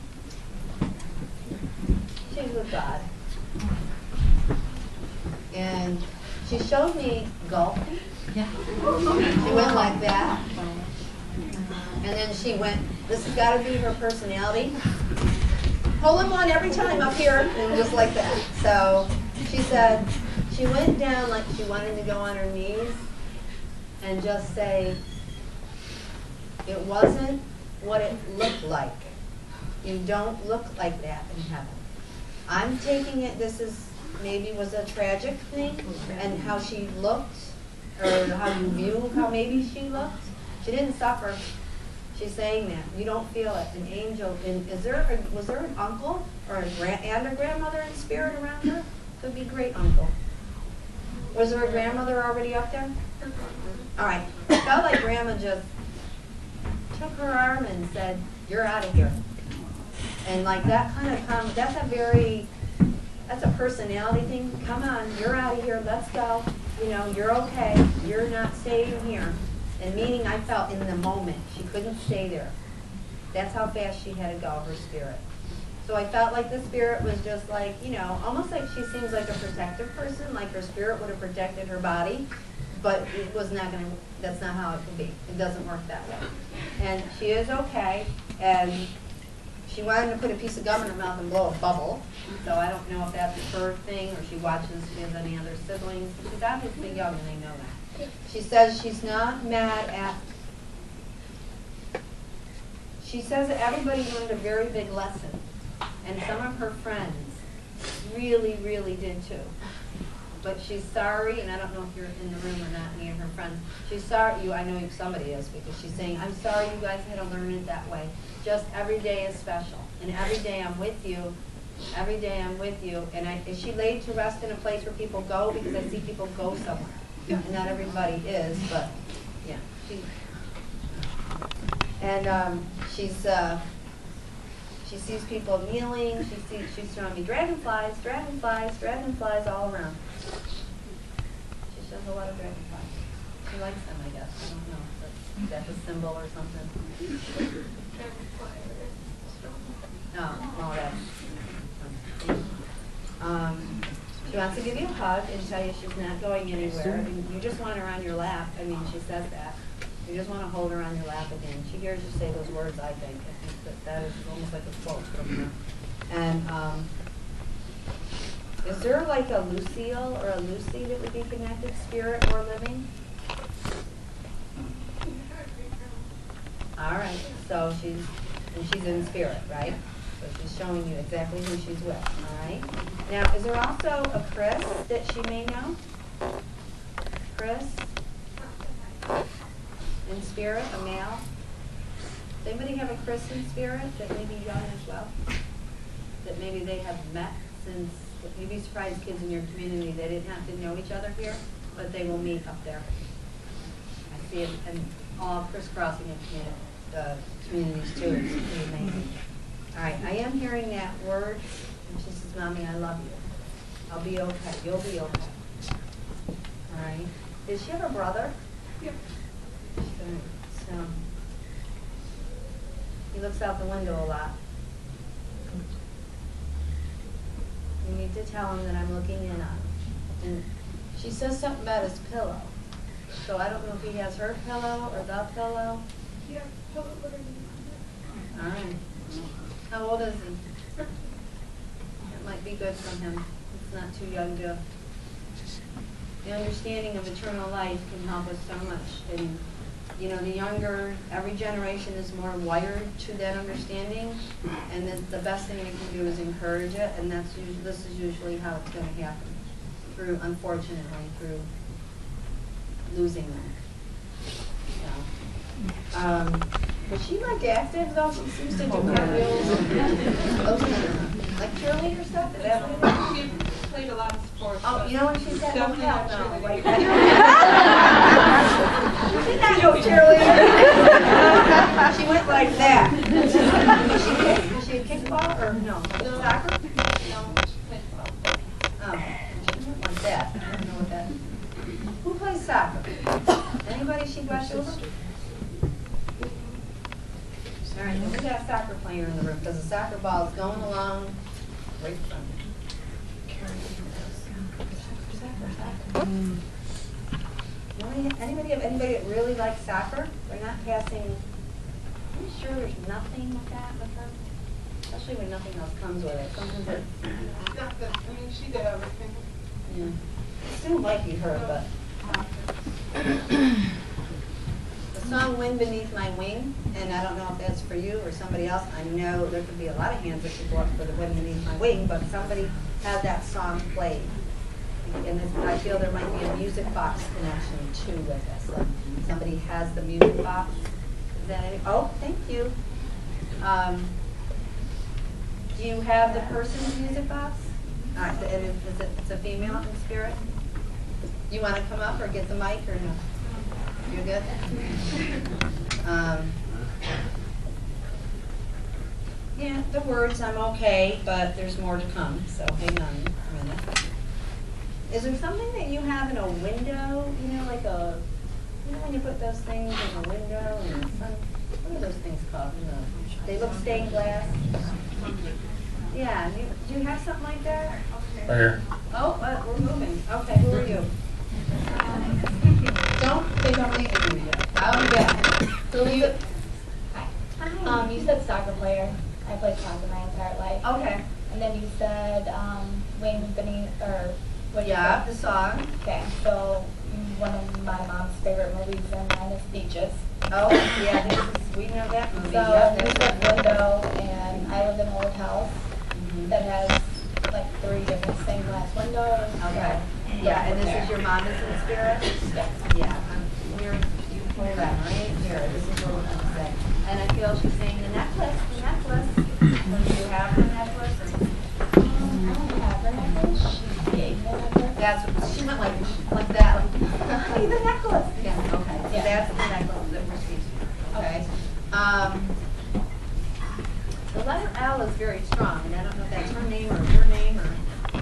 she's with God. And she showed me golfing. Yeah. She went like that. And then she went, this has got to be her personality. Pulling one every time up here, and just like that. So she said she went down like she wanted to go on her knees and just say, it wasn't what it looked like. You don't look like that in heaven. I'm taking it, this is maybe was a tragic thing, and how she looked, or how you view how maybe she looked. She didn't suffer. She's saying that. You don't feel it. An angel. And is there a, was there an uncle or a grand and a grandmother in spirit around her? Could be great uncle. Was there a grandmother already up there? All right. It felt like Grandma just took her arm and said, "You're out of here." And like that kind of come. That's a very. That's a personality thing. Come on, you're out of here. Let's go. You know, you're okay. You're not staying here. And meaning I felt in the moment, she couldn't stay there. That's how fast she had to go, her spirit. So I felt like the spirit was just like, you know, almost like she seems like a protective person, like her spirit would have protected her body. but it was not going to, that's not how it can be. It doesn't work that way. And she is okay, and she wanted to put a piece of gum in her mouth and blow a bubble, so I don't know if that's her thing, or she watches, if she has any other siblings. She's obviously young, and they know that. She says she's not mad at, she says that everybody learned a very big lesson, and some of her friends really, really did too. But she's sorry, and I don't know if you're in the room or not, any of her friends. She's sorry, you, I know somebody is, because she's saying, I'm sorry you guys had to learn it that way. Just every day is special, and every day I'm with you. Every day I'm with you. And I, is she laid to rest in a place where people go? Because I see people go somewhere. Yeah. And not everybody is, but yeah. She, and um, she's, uh, she sees people kneeling. She sees, she's showing me dragonflies, dragonflies, dragonflies all around. She shows a lot of dragonflies. She likes them, I guess. I don't know. But is that the symbol or something? Oh, well, that's. Um, she wants to give you a hug and tell you she's not going anywhere. And you just want her on your lap. I mean, she says that. You just want to hold her on your lap again. She hears you say those words, I think. I think that that is almost like a quote from her. And um, is there like a Lucille or a Lucy that would be connected, spirit or living? All right. So she's, and she's in spirit, right? So she's showing you exactly who she's with, all right? Now, is there also a Chris that she may know? Chris? In spirit, a male? Does anybody have a Chris in spirit that may be young as well? That maybe they have met since, you'd be surprised kids in your community, they didn't have to know each other here, but they will meet up there. I see it in all crisscrossing of communi uh, communities too, it's pretty amazing. All right, I am hearing that word, and she says, Mommy, I love you. I'll be okay. You'll be okay. All right. Does she have a brother? Yeah. So, he looks out the window a lot. You need to tell him that I'm looking in on him. And she says something about his pillow. So I don't know if he has her pillow or the pillow. Yeah, pillow, whatever. All right. How old is he? That might be good from him. It's not too young to. The understanding of eternal life can help us so much. And, you know, the younger, every generation is more wired to that understanding. And then the best thing you can do is encourage it. And that's usually, this is usually how it's going to happen. Through, unfortunately, through losing them. So, um, was she like active though? She seems to do cartwheels and those kind of, like cheerleader stuff? Is that what it is? She played a lot of sports. Oh, you know when she said, oh hell no. Like, she's not no cheerleader. She went like that. Was she, kick, was she a kickball or no? No. Soccer? No, she played football. Oh, she went like that. I don't know what that is. Who plays soccer? Anybody she brushed over? All right, then we got a soccer player in the room because the soccer ball is going along right from you. Anybody have anybody that really likes soccer? They're not passing. Are you sure there's nothing with that with her? Especially when nothing else comes with it. Sometimes it. Not that, I mean, she did everything. Yeah. It still might be her, but. The song Wind Beneath My Wing, and I don't know if that's for you or somebody else. I know there could be a lot of hands that should go up for the Wind Beneath My Wing, but somebody had that song played. And this, I feel there might be a music box connection too with this. Like somebody has the music box. Is that any, oh, thank you. Um, do you have the person's music box? All right, so it is, is it, it's a female in spirit? You want to come up or get the mic or no? You're good? Um, yeah, the words, I'm okay, but there's more to come, so hang on a minute. Is there something that you have in a window, you know, like a, you know when you put those things in a window and the sun, what are those things called? You know, they look stained glass. Yeah, do you, do you have something like that? Right here. Oh, uh, we're moving. Okay, who are you? Who is it? Hi. Hi. Um, you said soccer player. I played soccer my entire life. Okay. And then you said um, Wayne Benny, or what did you Yeah, say? the song. Okay, so mm, one of my mom's favorite movies and mine is Beaches. Oh, yeah, this is, we know that movie. So Yeah, you that's- said window, and I live in an old house Mhm. that has like three different stained glass windows. Okay. So, Yeah, and this there. is your mom is in spirit? Yes. Yeah, um, we're, you pull that right here, this is what we're gonna say. And I feel she's saying the necklace, the necklace. So do you have the necklace? Or? Um, I don't have her necklace. She gave me a necklace. That's, what- she went like, like that, like, honey, the necklace. Yeah, okay, so Yeah. that's the necklace that we're seeing, okay? Um, the letter L is very strong, and I don't know if that's her name or your name or.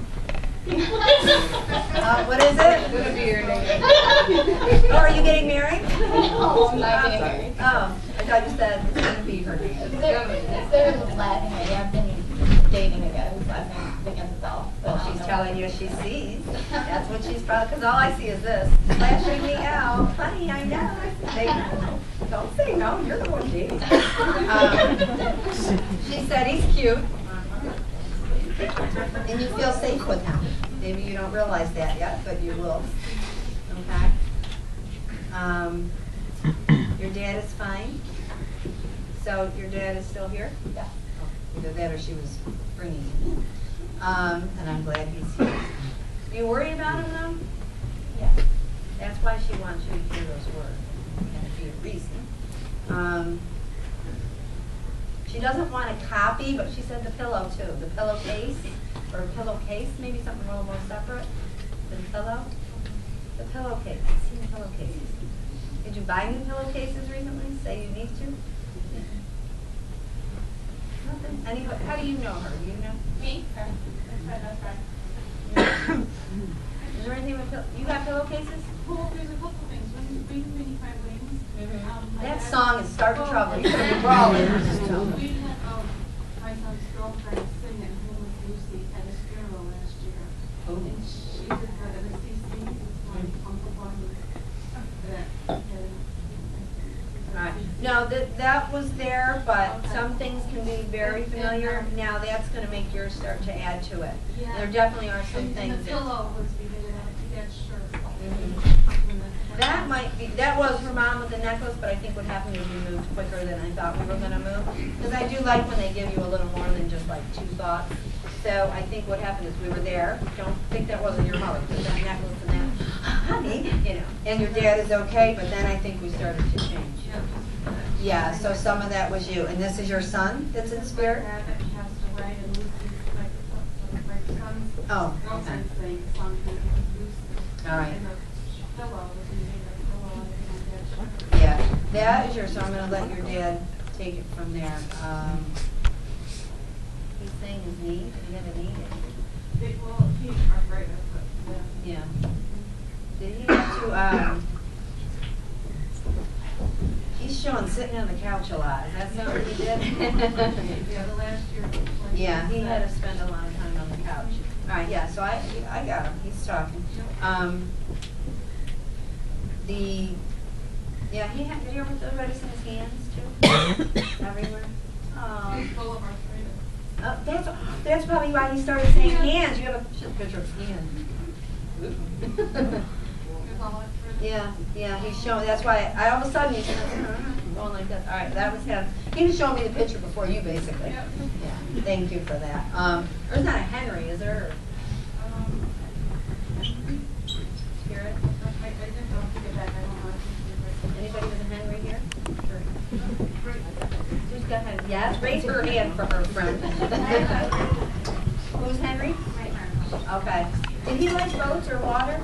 Uh, what is it? It would be your name. Oh, are you getting married? No, I'm not getting married. Oh, I thought you said it's gonna be her name. Instead instead of laughing at you, I've been dating a guy whose last name begins with L. but I Well, don't she's know. telling you she sees. That's what she's probably, because all I see is this, flashing me out. Honey, I know. They, don't say no, you're the one dating. Um, she said he's cute. And you feel safe with him. Maybe you don't realize that yet, but you will. Okay? Um, your dad is fine. So your dad is still here? Yeah. Either that or she was bringing him. Um, and I'm glad he's here. Do you worry about him though? Yeah. That's why she wants you to hear those words. That'd be a reason. Um, she doesn't want a copy, but she said the pillow too. The pillowcase, or pillowcase, maybe something a little more separate than pillow. The pillowcase. I've seen pillowcases. Did you buy new pillowcases recently? Say you need to? Nothing. Anybody? How do you know her? Do you know? Me? Her. That's my best friend. Is there anything with pill- you got pillowcases? Well, there's a couple things. When we when you find wings, Mhm. um, my That dad- song is starting Oh, trouble. okay. You're gonna be brawling. We had um, my son's girlfriend sing at home with Lucy at his funeral last year. Oh. And she did the M C C, it's my Uncle Bunny. That, and- Alright. No, that, that was there, but Okay. some things can be very familiar. Now that's gonna make yours start to add to it. Yeah. There definitely are some And- things. And the that- pillow was related, I think that's sure. Mhm. That might be, that was her mom with the necklace, but I think what happened is we moved quicker than I thought we were gonna move. Because I do like when they give you a little more than just like two thoughts. So I think what happened is we were there, don't think that wasn't your mother, because that necklace and that, honey, you know, and your dad is okay, but then I think we started to change. Yeah, so some of that was you, and this is your son that's in spirit? My dad that passed away, and Lucy's like, uh, my son's Oh, girlfriend's okay. saying something with Lucy. All right. And the pillow was made of pillow, and I Yeah, that is yours, so I'm gonna let your dad take it from there. Um, he's saying his knee, did he have a knee? They, well, he arthritis, but, yeah. Yeah. Did he have to, um, he's showing sitting on the couch a lot, is that something he did? Yeah, the last year. was like- Yeah, he had to spend a lot of time on the couch. All right, yeah, so I, I got him, he's talking. Um, the, yeah, he had, did you ever notice in his hands too? Everywhere? Oh. He's full of arthritis. Uh, that's, that's probably why he started saying hands. You have a sh- picture of his hand. He was all arthritis. Yeah, yeah, he's showing, that's why, I, all of a sudden, he's going like this. All right, that was him. He was showing me the picture before you, basically. Yep. Yeah, thank you for that. Um, there's not a Henry, is there? Um, Spirit? I, I didn't know to get back, I don't know. I think Anybody with a Henry here? you're right. Who's got Henry? Yes, raise her hand for her friend. Who's Henry? Okay. Did he like boats or water?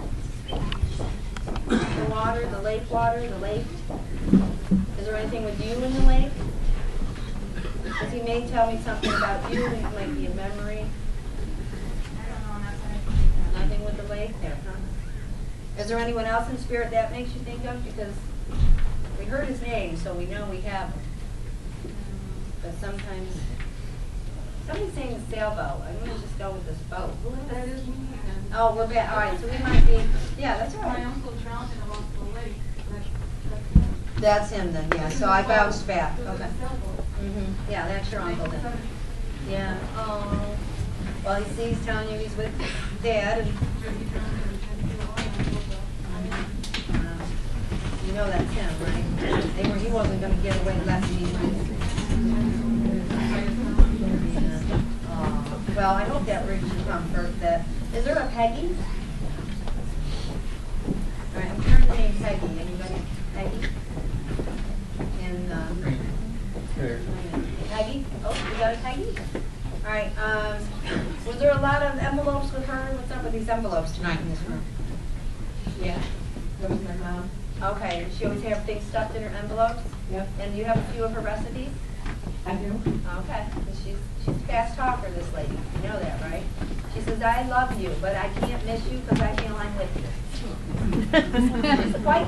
The water, the lake water, the lake? Is there anything with you in the lake? Because he may tell me something about you, it might be a memory. I don't know, that's what I Nothing with the lake there, huh? Is there anyone else in spirit that makes you think of? Because we heard his name, so we know we have him. But sometimes, somebody's saying the sailboat. I'm going to just go with this boat. Who is That that? is me again. Oh, we're back. All right, so we might be, yeah, that's all My right. uncle drowned in a local lake. That, that's That's him then, yeah, so I bounced back, okay. Mm-hmm. Yeah, that's your uncle then. Yeah, oh, well, he's, he's telling you he's with Dad, and, uh, you know that's him, right? They were, he wasn't gonna get away less easily. Yeah. Oh, well, I hope that brings you comfort. That, is there a Peggy? All right, I'm hearing the name Peggy. Anybody? Peggy? And, um, Peggy? Oh, you got a Peggy? All right, um, was there a lot of envelopes with her? What's up with these envelopes tonight in this room? Yeah, that was my mom. Okay, does she always have things stuffed in her envelopes? Yep, And you have a few of her recipes? I do. Okay, 'cause she's, she's a fast talker, this lady. You know that, right? She says, I love you, but I can't miss you because I feel I'm with you. She's quite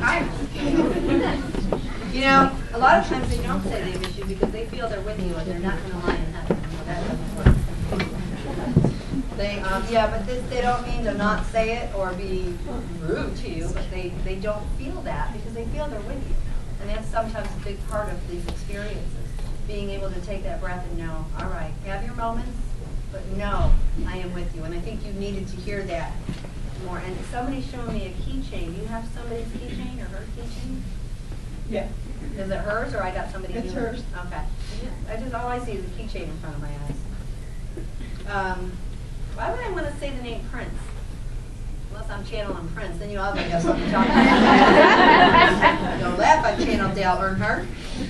Irish. You know, a lot of times they don't say they miss you because they feel they're with you and they're not going to lie in heaven. Well, that doesn't work. They, um, yeah, but this, they don't mean to not say it or be rude to you, but they, they don't feel that because they feel they're with you. And that's sometimes a big part of these experiences, being able to take that breath and know, all right, have your moments, but no, I am with you. And I think you needed to hear that more. And somebody's showing me a keychain. Do you have somebody's keychain or her keychain? Yeah. Is it hers or I got somebody It's new? hers. Okay. I just, all I see is a keychain in front of my eyes. Um, why would I want to say the name Prince? Unless I'm channeling Prince, then you all think that's something to talk about. Don't laugh, I channeled Dale Earnhardt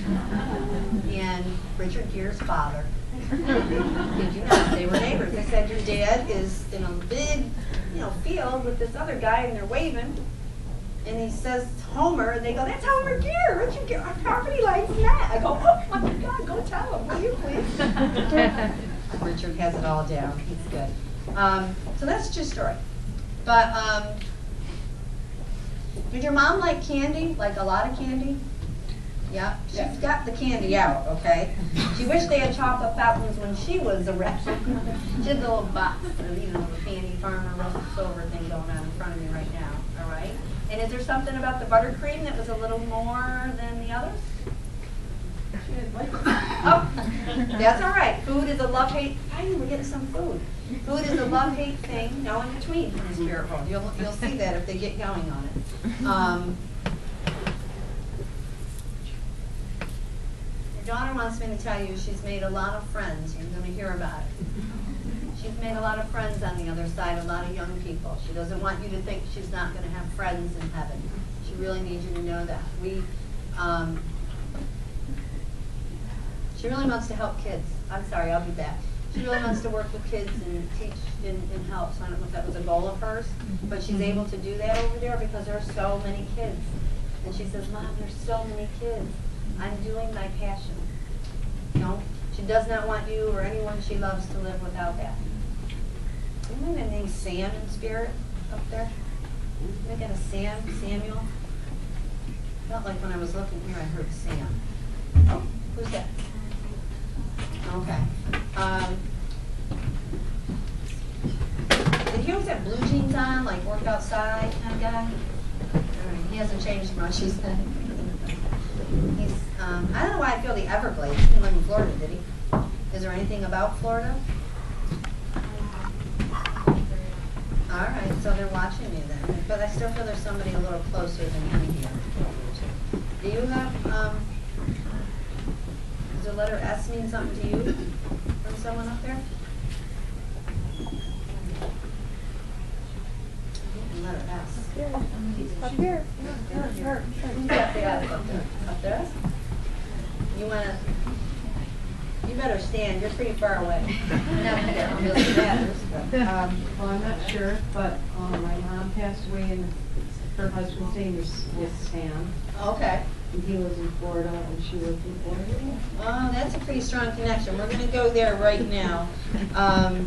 and Richard Gere's father. Did you know they were neighbors? They said your dad is in a big, you know, field with this other guy and they're waving. And he says Homer, and they go, that's Homer Gere. Richard Gere, our property line's that. I go, oh my God, go tell him, will you please? Richard has it all down. He's good. Um, so that's true story. But um, did your mom like candy? Like a lot of candy? Yeah, she's Yeah. got the candy out, okay? She wished they had chocolate fountains when she was around. She had the little box of, you know, the candy farmer rusted silver thing going on in front of me right now, all right? And is there something about the buttercream that was a little more than the others? She didn't like it. Oh, that's all right. Food is a love-hate. Finally, we're getting some food. Food is a love-hate thing, no in between in the spirit world. You'll, you'll see that if they get going on it. Um, your daughter wants me to tell you she's made a lot of friends. You're going to hear about it. She's made a lot of friends on the other side, a lot of young people. She doesn't want you to think she's not going to have friends in heaven. She really needs you to know that. We, um, she really wants to help kids. I'm sorry, I'll be back. She really wants to work with kids and teach and, and help. So I don't know if that was a goal of hers, but she's able to do that over there because there are so many kids. And she says, Mom, there's so many kids. I'm doing my passion. No, she does not want you or anyone she loves to live without that. Isn't that name Sam in spirit up there? Isn't that a Sam, Samuel? Felt like when I was looking here I heard Sam. Oh, who's that? Okay. Um, did he always have blue jeans on, like work outside kind of guy? All right, he hasn't changed much, he said. He's, um, I don't know why I feel the Everglades. He didn't live in Florida, did he? Is there anything about Florida? All right, so they're watching you then. But I still feel there's somebody a little closer than him here. Do you have, um, does the letter S mean something to you from someone up there? Letter S. Up here. Up here. Who's got the S up there? Up there? You wanna, you better stand, you're pretty far away. Not that it really matters, but, um, Well, I'm not sure, but um, my mom passed away and her husband's name is, is Sam. okay. And he lives in Florida and she lives in Florida. Oh, that's a pretty strong connection. We're gonna go there right now. Um,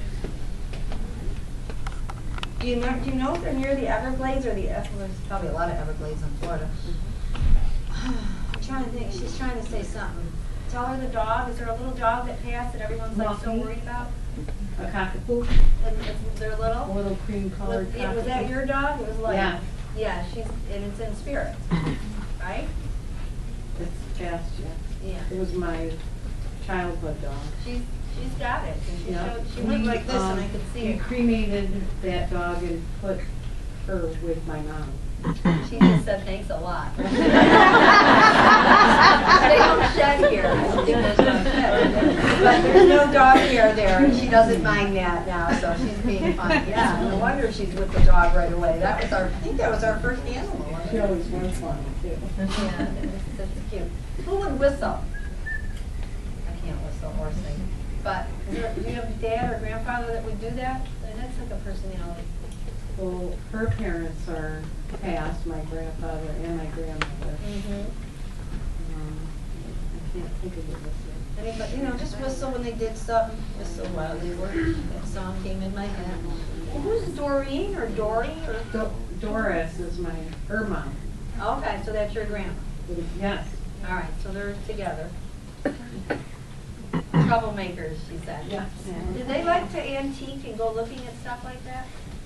do you know, do you know if they're near the Everglades or the, there's probably a lot of Everglades in Florida. I'm trying to think, she's trying to say something. Tell her the dog, is there a little dog that passed that everyone's like so Muffy. worried about? A cockapoo, And it's- they're a little? little cream colored Was, cockapoo. yeah, was that your dog? It was like, Yeah. yeah, she's, and it's in spirit, right? it's passed yet. Yeah. It was my childhood dog. She's, she's got it. And she, Yeah. showed, she went like this and I could see We it. cremated that dog and put her with my mom. She just said thanks a lot. They don't shed here. I don't think there's no shed. But there's no dog hair there, and she doesn't mind that now, so she's being funny. Yeah, no wonder she's with the dog right away. That was our, I think that was our first animal. wasn't She it? always was funny too. Yeah, that's, that's cute. Who would whistle? I can't whistle or sing. But is there, do you have a dad or grandfather that would do that? That's like a personality. Well, her parents are passed, my grandfather and my grandmother. Mm-hmm. Um, I can't think of it this year. Anybody, you know, just whistle when they did something, whistle while they worked. That song came in my head. Well, who's Doreen or Dory or? Do- Doris is my, her mom. Okay, so that's your grandma. Yes. All right, so they're together. Troublemakers, she said. Yes. Did they like to antique and go looking at stuff like that?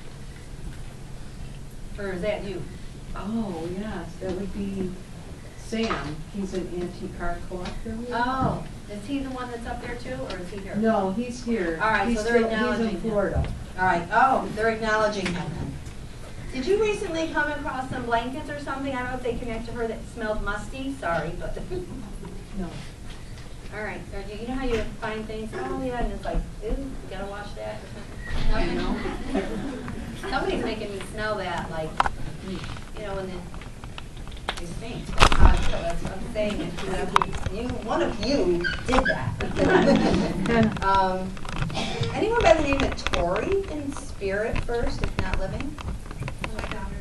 Or is that you? Oh, yes, that would be Sam. He's an antique car collector. Oh, is he the one that's up there too, or is he here? No, he's here. All right, He's so they're still- acknowledging He's in him. Florida. All right, oh, they're acknowledging him then. Did you recently come across some blankets or something? I don't know if they connect to her that smelled musty, sorry, but. No. All right, or do you know how you find things, oh yeah, and it's like, ooh, you gotta wash that or something? No, you know? Somebody's making me smell that, like, you know, when the, they stink. Uh, so that's what I'm saying, if you, have- you, one of you did that. um, anyone by the name of Tori in spirit first, if not living? My daughter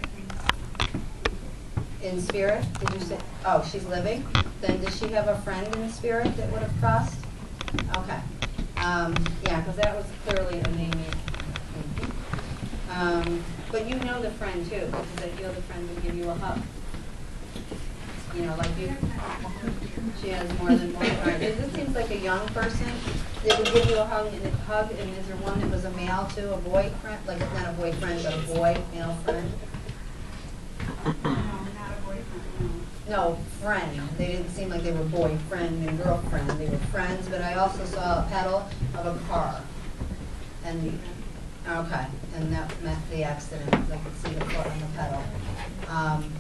In spirit, did you say, oh, she's living? Then does she have a friend in spirit that would have crossed? Okay. Um, yeah, because that was clearly a name. you- Um, but you know the friend too, because I feel the friend would give you a hug. You know, like you, she has more than one friend. This seems like a young person that would give you a hug, and a hug, and is there one that was a male too, a boyfriend, like not a boyfriend, but a boy, male friend? No, not a boyfriend, no. No, friend. They didn't seem like they were boyfriend and girlfriend. They were friends, but I also saw a pedal of a car. And, okay, and that meant the accident, because I could see the foot on the pedal. Um,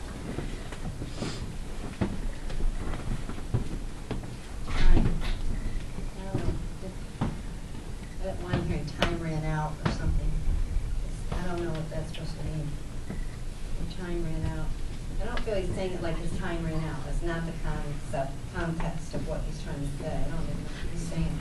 alright. I don't know. I didn't want to hear time ran out or something. I don't know what that's supposed to mean. Your time ran out. I don't feel he's saying it like his time ran out. That's not the concept, context of what he's trying to say. I don't even know what he's saying.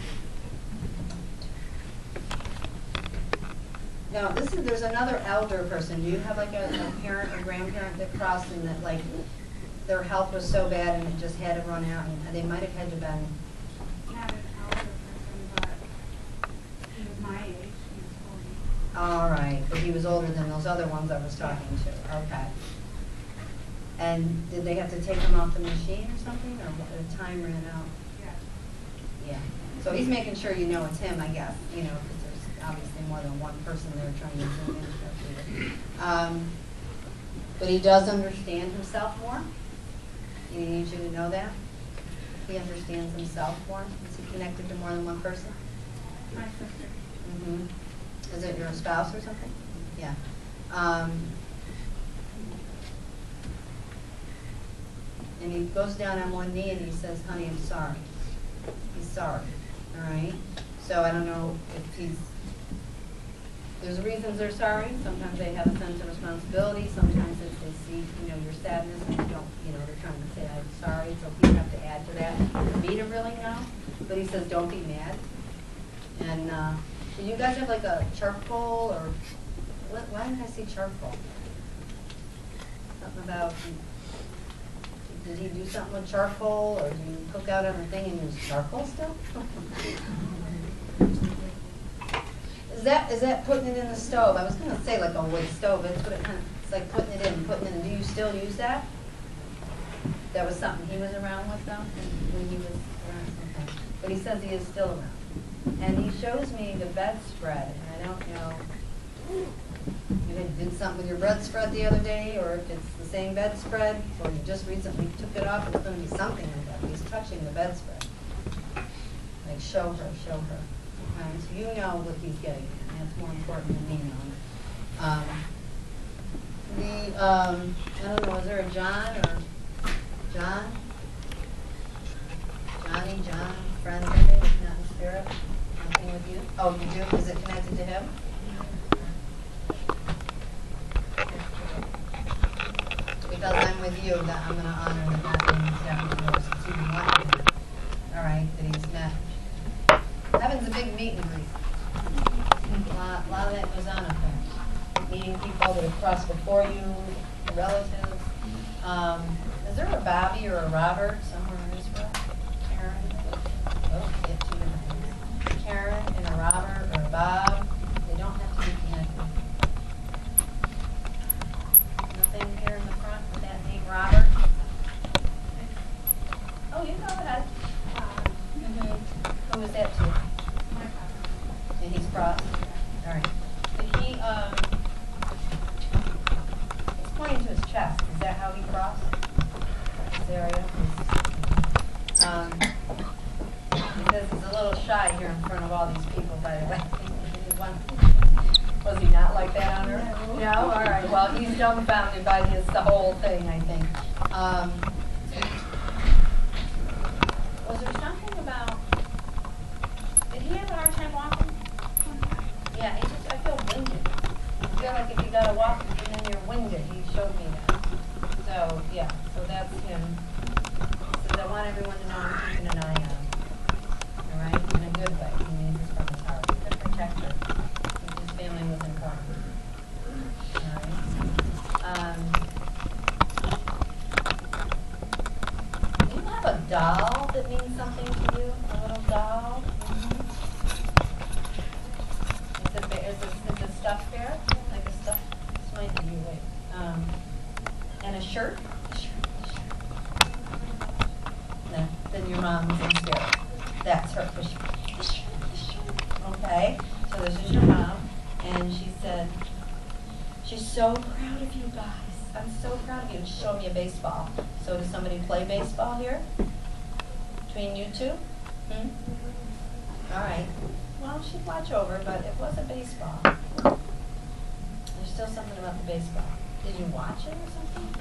Now, this is, there's another elder person. Do you have like a, a parent or grandparent that crossed and that like their health was so bad and it just had to run out and they might have had to been, Not an older person, but he was my age, he was forty. all right, but he was older than those other ones I was talking to. Okay. And did they have to take him off the machine or something, or what, the time ran out? Yeah. Yeah. So he's making sure you know it's him, I guess, you know, because there's obviously more than one person there trying to zoom in. Um, but he does understand himself more. He needs you to know that. He understands himself more. Is he connected to more than one person? My sister. Mm-hmm. Is it your spouse or something? Yeah. Um, and he goes down on one knee and he says, honey, I'm sorry. He's sorry, all right? So I don't know if he's, there's reasons they're sorry. Sometimes they have a sense of responsibility. Sometimes if they see, you know, your sadness and you don't, you know, they're trying to say, I'm sorry. So you have to add to that for me to really know. But he says, don't be mad. And uh, do you guys have like a charcoal or, what, why did I see charcoal? Something about, did he do something with charcoal, or do you cook out everything and use charcoal still? Is that is that putting it in the stove? I was gonna say like a wood stove, but it's what it kind of, it's like putting it in, putting it in. Do you still use that? That was something he was around with though, when he was around. Okay. But he says he is still around, and he shows me the bedspread, and I don't know. you did something with your bedspread the other day, or if it's the same bedspread, or you just recently took it off, it's going to be something like that. He's touching the bedspread. Like, show her, show her. Okay? So you know what he's getting at, and that's more important than me knowing. Um, the, um, I don't know, is there a John or John? Johnny, John, friend, maybe, not in spirit? Something with you? Oh, you do? Is it connected to him? Because I'm with you, that I'm going to honor that that means that he knows it's who you want to be. All right, that he's met. Heaven's a big meet and greet. A lot, a lot of that goes on up there. Meeting people that have crossed before you, relatives. Um, is there a Bobby or a Robert somewhere in Israel? Karen? Oh, get two different names. Karen and a Robert or a Bob. They don't have to be connected. Nothing here in the front with that name, Robert? Oh, you go ahead. Mm-hmm. Who is that to? And he's crossed. All right. Did he, um, he's pointing to his chest. Is that how he crossed? This area? Um, because he's a little shy here in front of all these people, by the way. Was he not like that on her? No? All right. Well, he's dumbfounded by this, the whole thing, I think. Um, was there something about, did he have a hard time walking? Yeah, he just, I feel winded. I feel like if you got to walk and then you're winded. He showed me that. So, yeah, so that's him. He says, I want everyone to know I'm keeping an eye on him. All right? In a good way. He means this from his heart. He's a protector. His family was important. All right? Um, do you have a doll that means something to you? A little doll? It's a, it's a, it's a stuffed bear? Like a stuffed, this might be you, wait. Um, and a shirt? A shirt, a shirt. No, then your mom is in spirit. That's her. The shirt, the shirt, the shirt. Okay, so this is your mom, and she said, she's so proud of you guys. I'm so proud of you. And she showed me a baseball. So does somebody play baseball here? Between you two? Hmm? All right. Well, she'd watch over, but it was a baseball. There's still something about the baseball. Did you watch it or something?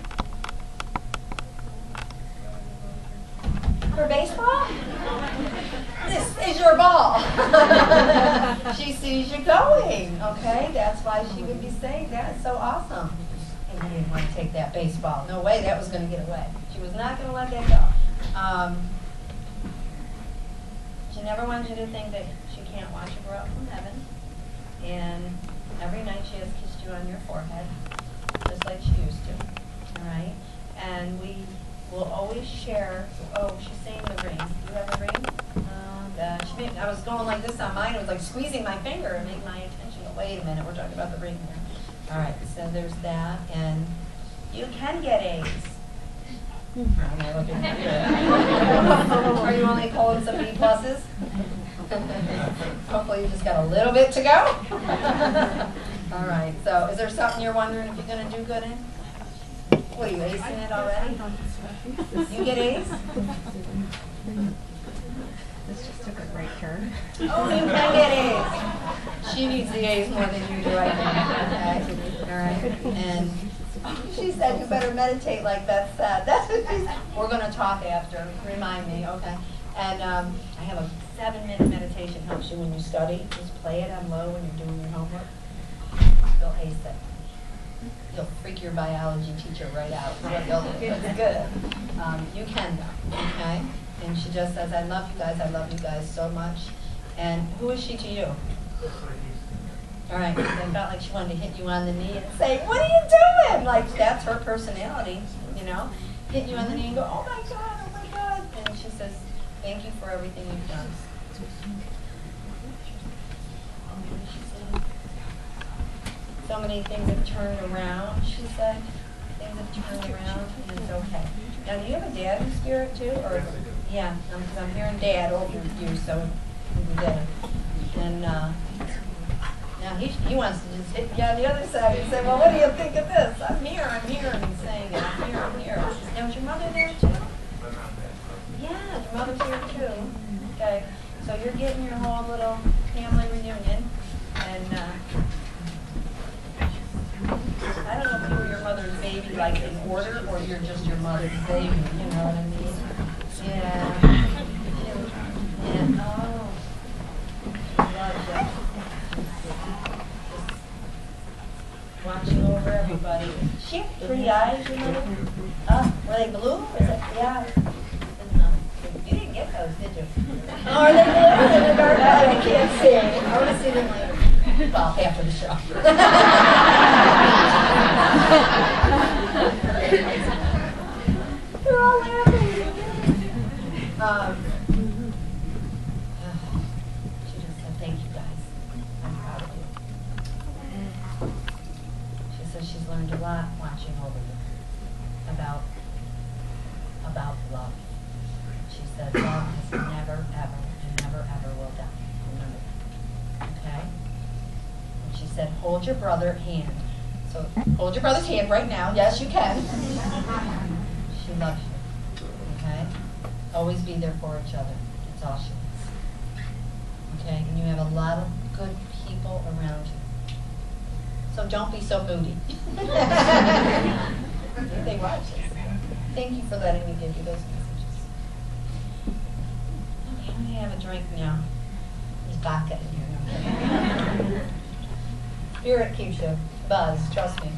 For baseball? This is your ball. She sees you going. Okay, that's why she would be saying that. It's so awesome. And I didn't want to take that baseball. No way that was going to get away. She was not going to let that go. Um, she never wanted you to think that she can't watch you grow up from heaven. And every night she has kissed you on your forehead, just like she used to. All right? And we will always share. Oh, she's saying the ring. Do you have a ring? Um, uh, she made, I was going like this on mine. It was like squeezing my finger and make my attention. Wait a minute, we're talking about the ring here. All right, so there's that. And you can get A's. Are you only pulling some B pluses? Hopefully you just got a little bit to go. All right, so is there something you're wondering if you're going to do good in? What, are you acing it already? You get A's? This just took a great turn. Oh, you can get A's. She needs the A's more than you do, I think. Okay. All right. And she said you better meditate like Beth said. That's what she's. We're going to talk after. Remind me, okay? And um, I have a seven-minute meditation. Helps you when you study. Just play it on low when you're doing your homework. You'll ace it. You'll freak your biology teacher right out. It's good. Um, you can though, okay? And she just says, I love you guys, I love you guys so much. And who is she to you? All right, I felt like she wanted to hit you on the knee and say, what are you doing? Like, that's her personality, you know? Hit you on the knee and go, oh my God, oh my God. And she says, thank you for everything you've done. So many things have turned around, she said. Things have turned around, and it's okay. Now, do you have a dad in spirit, too? Or, yeah, because I'm hearing dad over you, so it's a day. And uh, Now, he, he wants to just hit me on the other side and say, well, what do you think of this? I'm here, I'm here, and he's saying it, I'm here, I'm here. Now, is your mother there too? Yeah, your mother's here too. Okay, so you're getting your whole little family reunion, and uh, I don't know if you were your mother's baby like in order, or you're just your mother's baby, you know what I mean? Yeah. Yeah. Oh. Love that. Watching over everybody. She had three eyes, you know? Uh, were they blue? Or is it, yeah. You didn't get those, did you? Oh, are they blue in the dark? I can't see. I want to see them later. Well, after the show. They're all laughing. Um, she just said, thank you guys. I'm proud of you. She says she's learned a lot watching over you about, about love. She said love has never, ever, and never, ever will die. Remember that. Okay? And she said, hold your brother's hand. So hold your brother's hand right now. Yes, you can. She loves you. Okay? Always be there for each other. That's all she wants. Okay? And you have a lot of good people around you. So don't be so moody. They watch this. Thank you for letting me give you those messages. Okay, I'm gonna have a drink now. There's vodka in here. Spirit keeps you buzzed, trust me.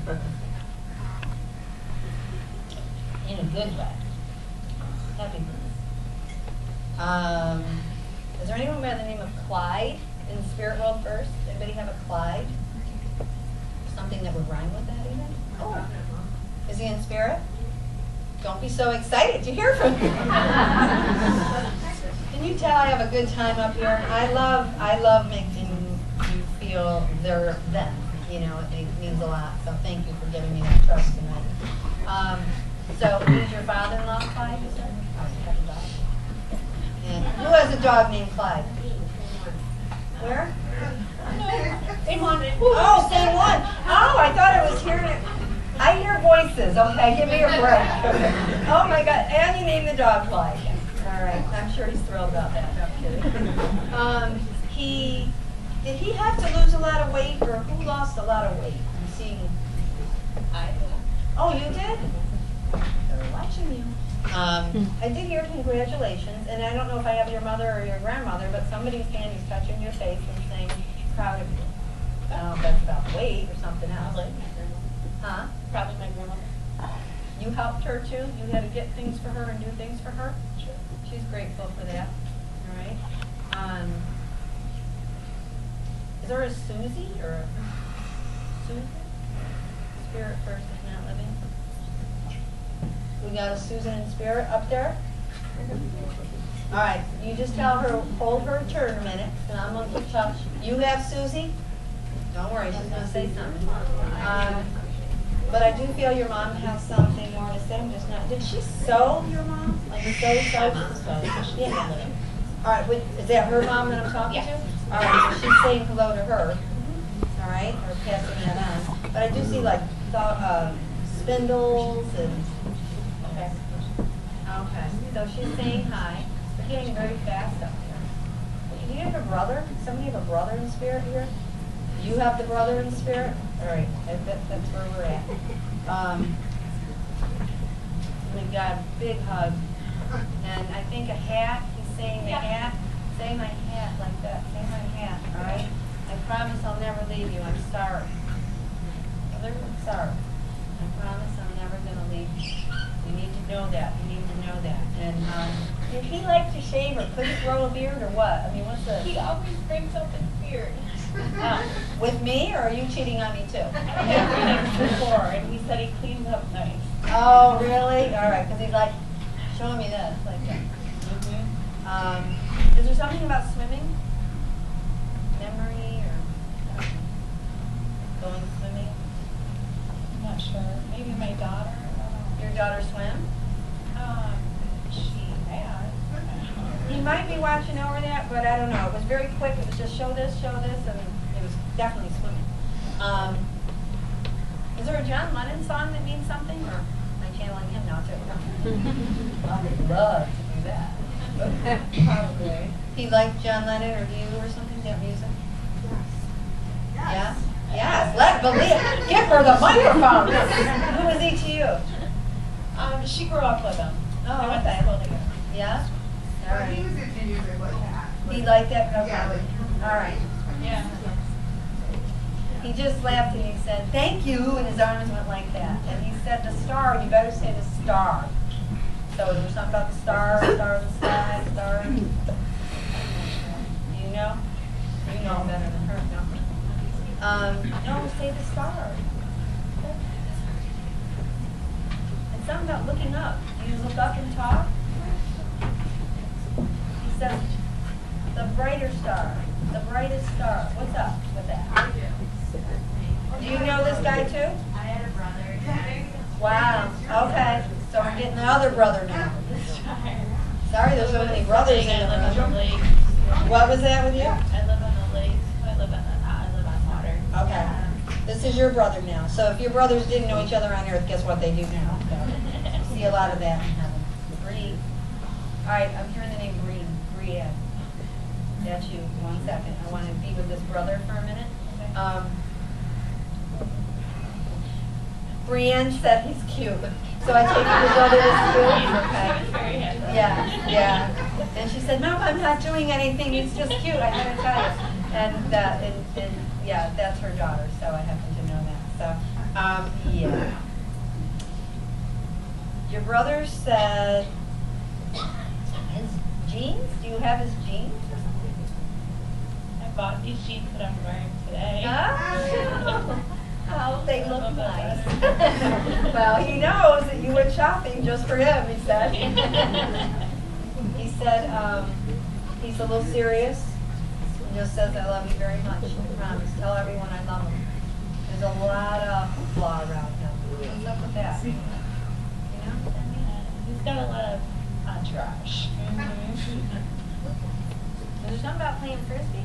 In a good way. Happy birthday. Um, is there anyone by the name of Clyde in the spirit world first? Anybody have a Clyde? Something that would rhyme with that even? Oh. Is he in spirit? Don't be so excited to hear from him. Can you tell I have a good time up here? I love, I love making you feel they're them. You know, it means a lot. So thank you for giving me that trust tonight. Um, so who's your father-in-law, Clyde? You said? Oh, you have a dog. And who has a dog named Clyde? Where? Same one. Oh, same one. Oh, I thought I was hearing it. I hear voices. Okay, give me a break. Oh my God, and you named the dog Clyde. All right, I'm sure he's thrilled about that. No, I'm kidding. Um, he, did he have to lose a lot of weight, or who lost a lot of weight? I'm seeing. I. Oh, you did? They're watching you. Um, I did hear congratulations, and I don't know if I have your mother or your grandmother, but somebody's hand is touching your face and saying, proud of you. I don't know if that's about weight or something else. Huh? Probably my grandmother. You helped her too? You had to get things for her and do things for her? Sure. She's grateful for that. All right. Um, is there a Susie or a Susie? Spirit first is not living. We got a Susan in spirit up there? All right. You just tell her, hold her turn a minute, and I'm going to keep talking. You have Susie? Don't worry, she's going to say something. Um, But I do feel your mom has something more to say. I'm just not. Did she sew your mom? Like sew, sew? Yeah. All right. Wait, is that her mom that I'm talking to? All right. So she's saying hello to her. All right, or passing that on. But I do see like th uh, spindles and. Okay. Okay. So she's saying hi. We're getting very fast up here. Do you have a brother? Somebody have a brother in spirit here? You have the brother in spirit? All right, that, that, that's where we're at. Um, we got a big hug. And I think a hat, he's saying the hat. Say my hat like that. Say my hat, all right? I promise I'll never leave you. I'm sorry. I'm sorry. I promise I'm never going to leave you. You need to know that. You need to know that. And um, did he like to shave or could he grow a beard or what? I mean, what's the... He always brings up his beard. Uh, with me, or are you cheating on me too? Before, and he said he cleans up nice. Oh, really? All right, because he's like showing me this, like that. Mm-hmm. Um, is there something about swimming? Memory or going swimming? I'm not sure. Maybe my daughter. I don't know. Your daughter swim? Um, she has. He might be watching over that, but I don't know. It was very quick. It was just show this, show this, and it was definitely swimming. Um, is there a John Lennon song that means something, or am I channeling him now too? I would love to do that. Probably. He liked John Lennon or you or something, that music? Yes. Yeah? Yes, let believe. Give her the microphone. Who was he to you? Um, she grew up with him. Oh, They went to okay. school together. Yeah? All Well, he right. was into music like that. He liked that? Okay. Yeah. All right. Yeah. He just laughed and he said, thank you, and his arms went like that. And he said, the star, you better say the star. So is there something about the star, star of the sky, star? Do you know? You know better than her, no? Um, no, say the star. And something about looking up. Do you look up and talk? He said, the brighter star, the brightest star. What's up with that? I do. Do you know this guy too? I had a brother. Wow, okay. So we're getting the other brother now. Sorry, there's so many brothers in I live on the the room. lake. What was that with you? I live on the lake. I live on the, I live on water. Okay. This is your brother now. So if your brothers didn't know each other on earth, guess what they do now? So, see a lot of that in heaven. Bree. All right, I'm hearing the name Bree. Brienne. That's you. One second. I want to be with this brother for a minute. Um, Brienne said he's cute. So I take it your brother is cute? Okay. Very handsome. Yeah, yeah. And she said, no, I'm not doing anything. He's just cute. I gotta tell you. And, uh, and, and yeah, that's her daughter. So I happen to know that. So, um, yeah. Your brother said his jeans. Do you have his jeans or something? I bought these jeans that I'm wearing today. Ah. Oh, they look nice. Well, he knows that you went shopping just for him, he said. He said um, he's a little serious. He just says, I love you very much. I promise. Tell everyone I love him. There's a lot of hoopla around him. What's up with that? You know? He's got a lot of entourage. Mm-hmm. Is there something about playing frisbee?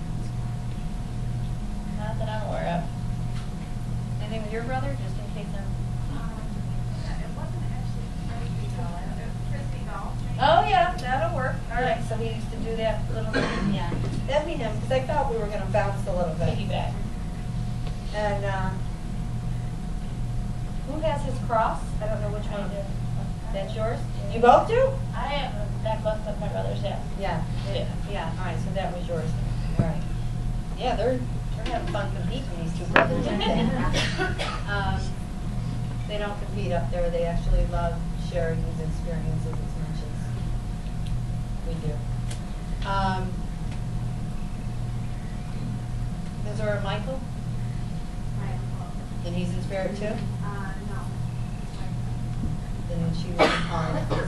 Not that I'm aware of. Anything with your brother, just in case I'm... Um, it wasn't actually frisbee golf. It was frisbee golf. Oh, yeah, that'll work. All right, so he used to do that little thing, yeah. That'd be him, because I thought we were going to bounce a little bit. Piggyback. And, uh, who has his cross? I don't know which I one. do. That's yours? You both do? I have a necklace that my brother's has. Yeah, yeah, yeah, all right, so that was yours. All right. Yeah, they're, they're having fun competing, these two brothers, aren't they? Um, they don't compete up there, they actually love sharing these experiences as much as we do. Um, is there a Michael? My uncle. And he's in spirit too? Uh, no. Then she was on.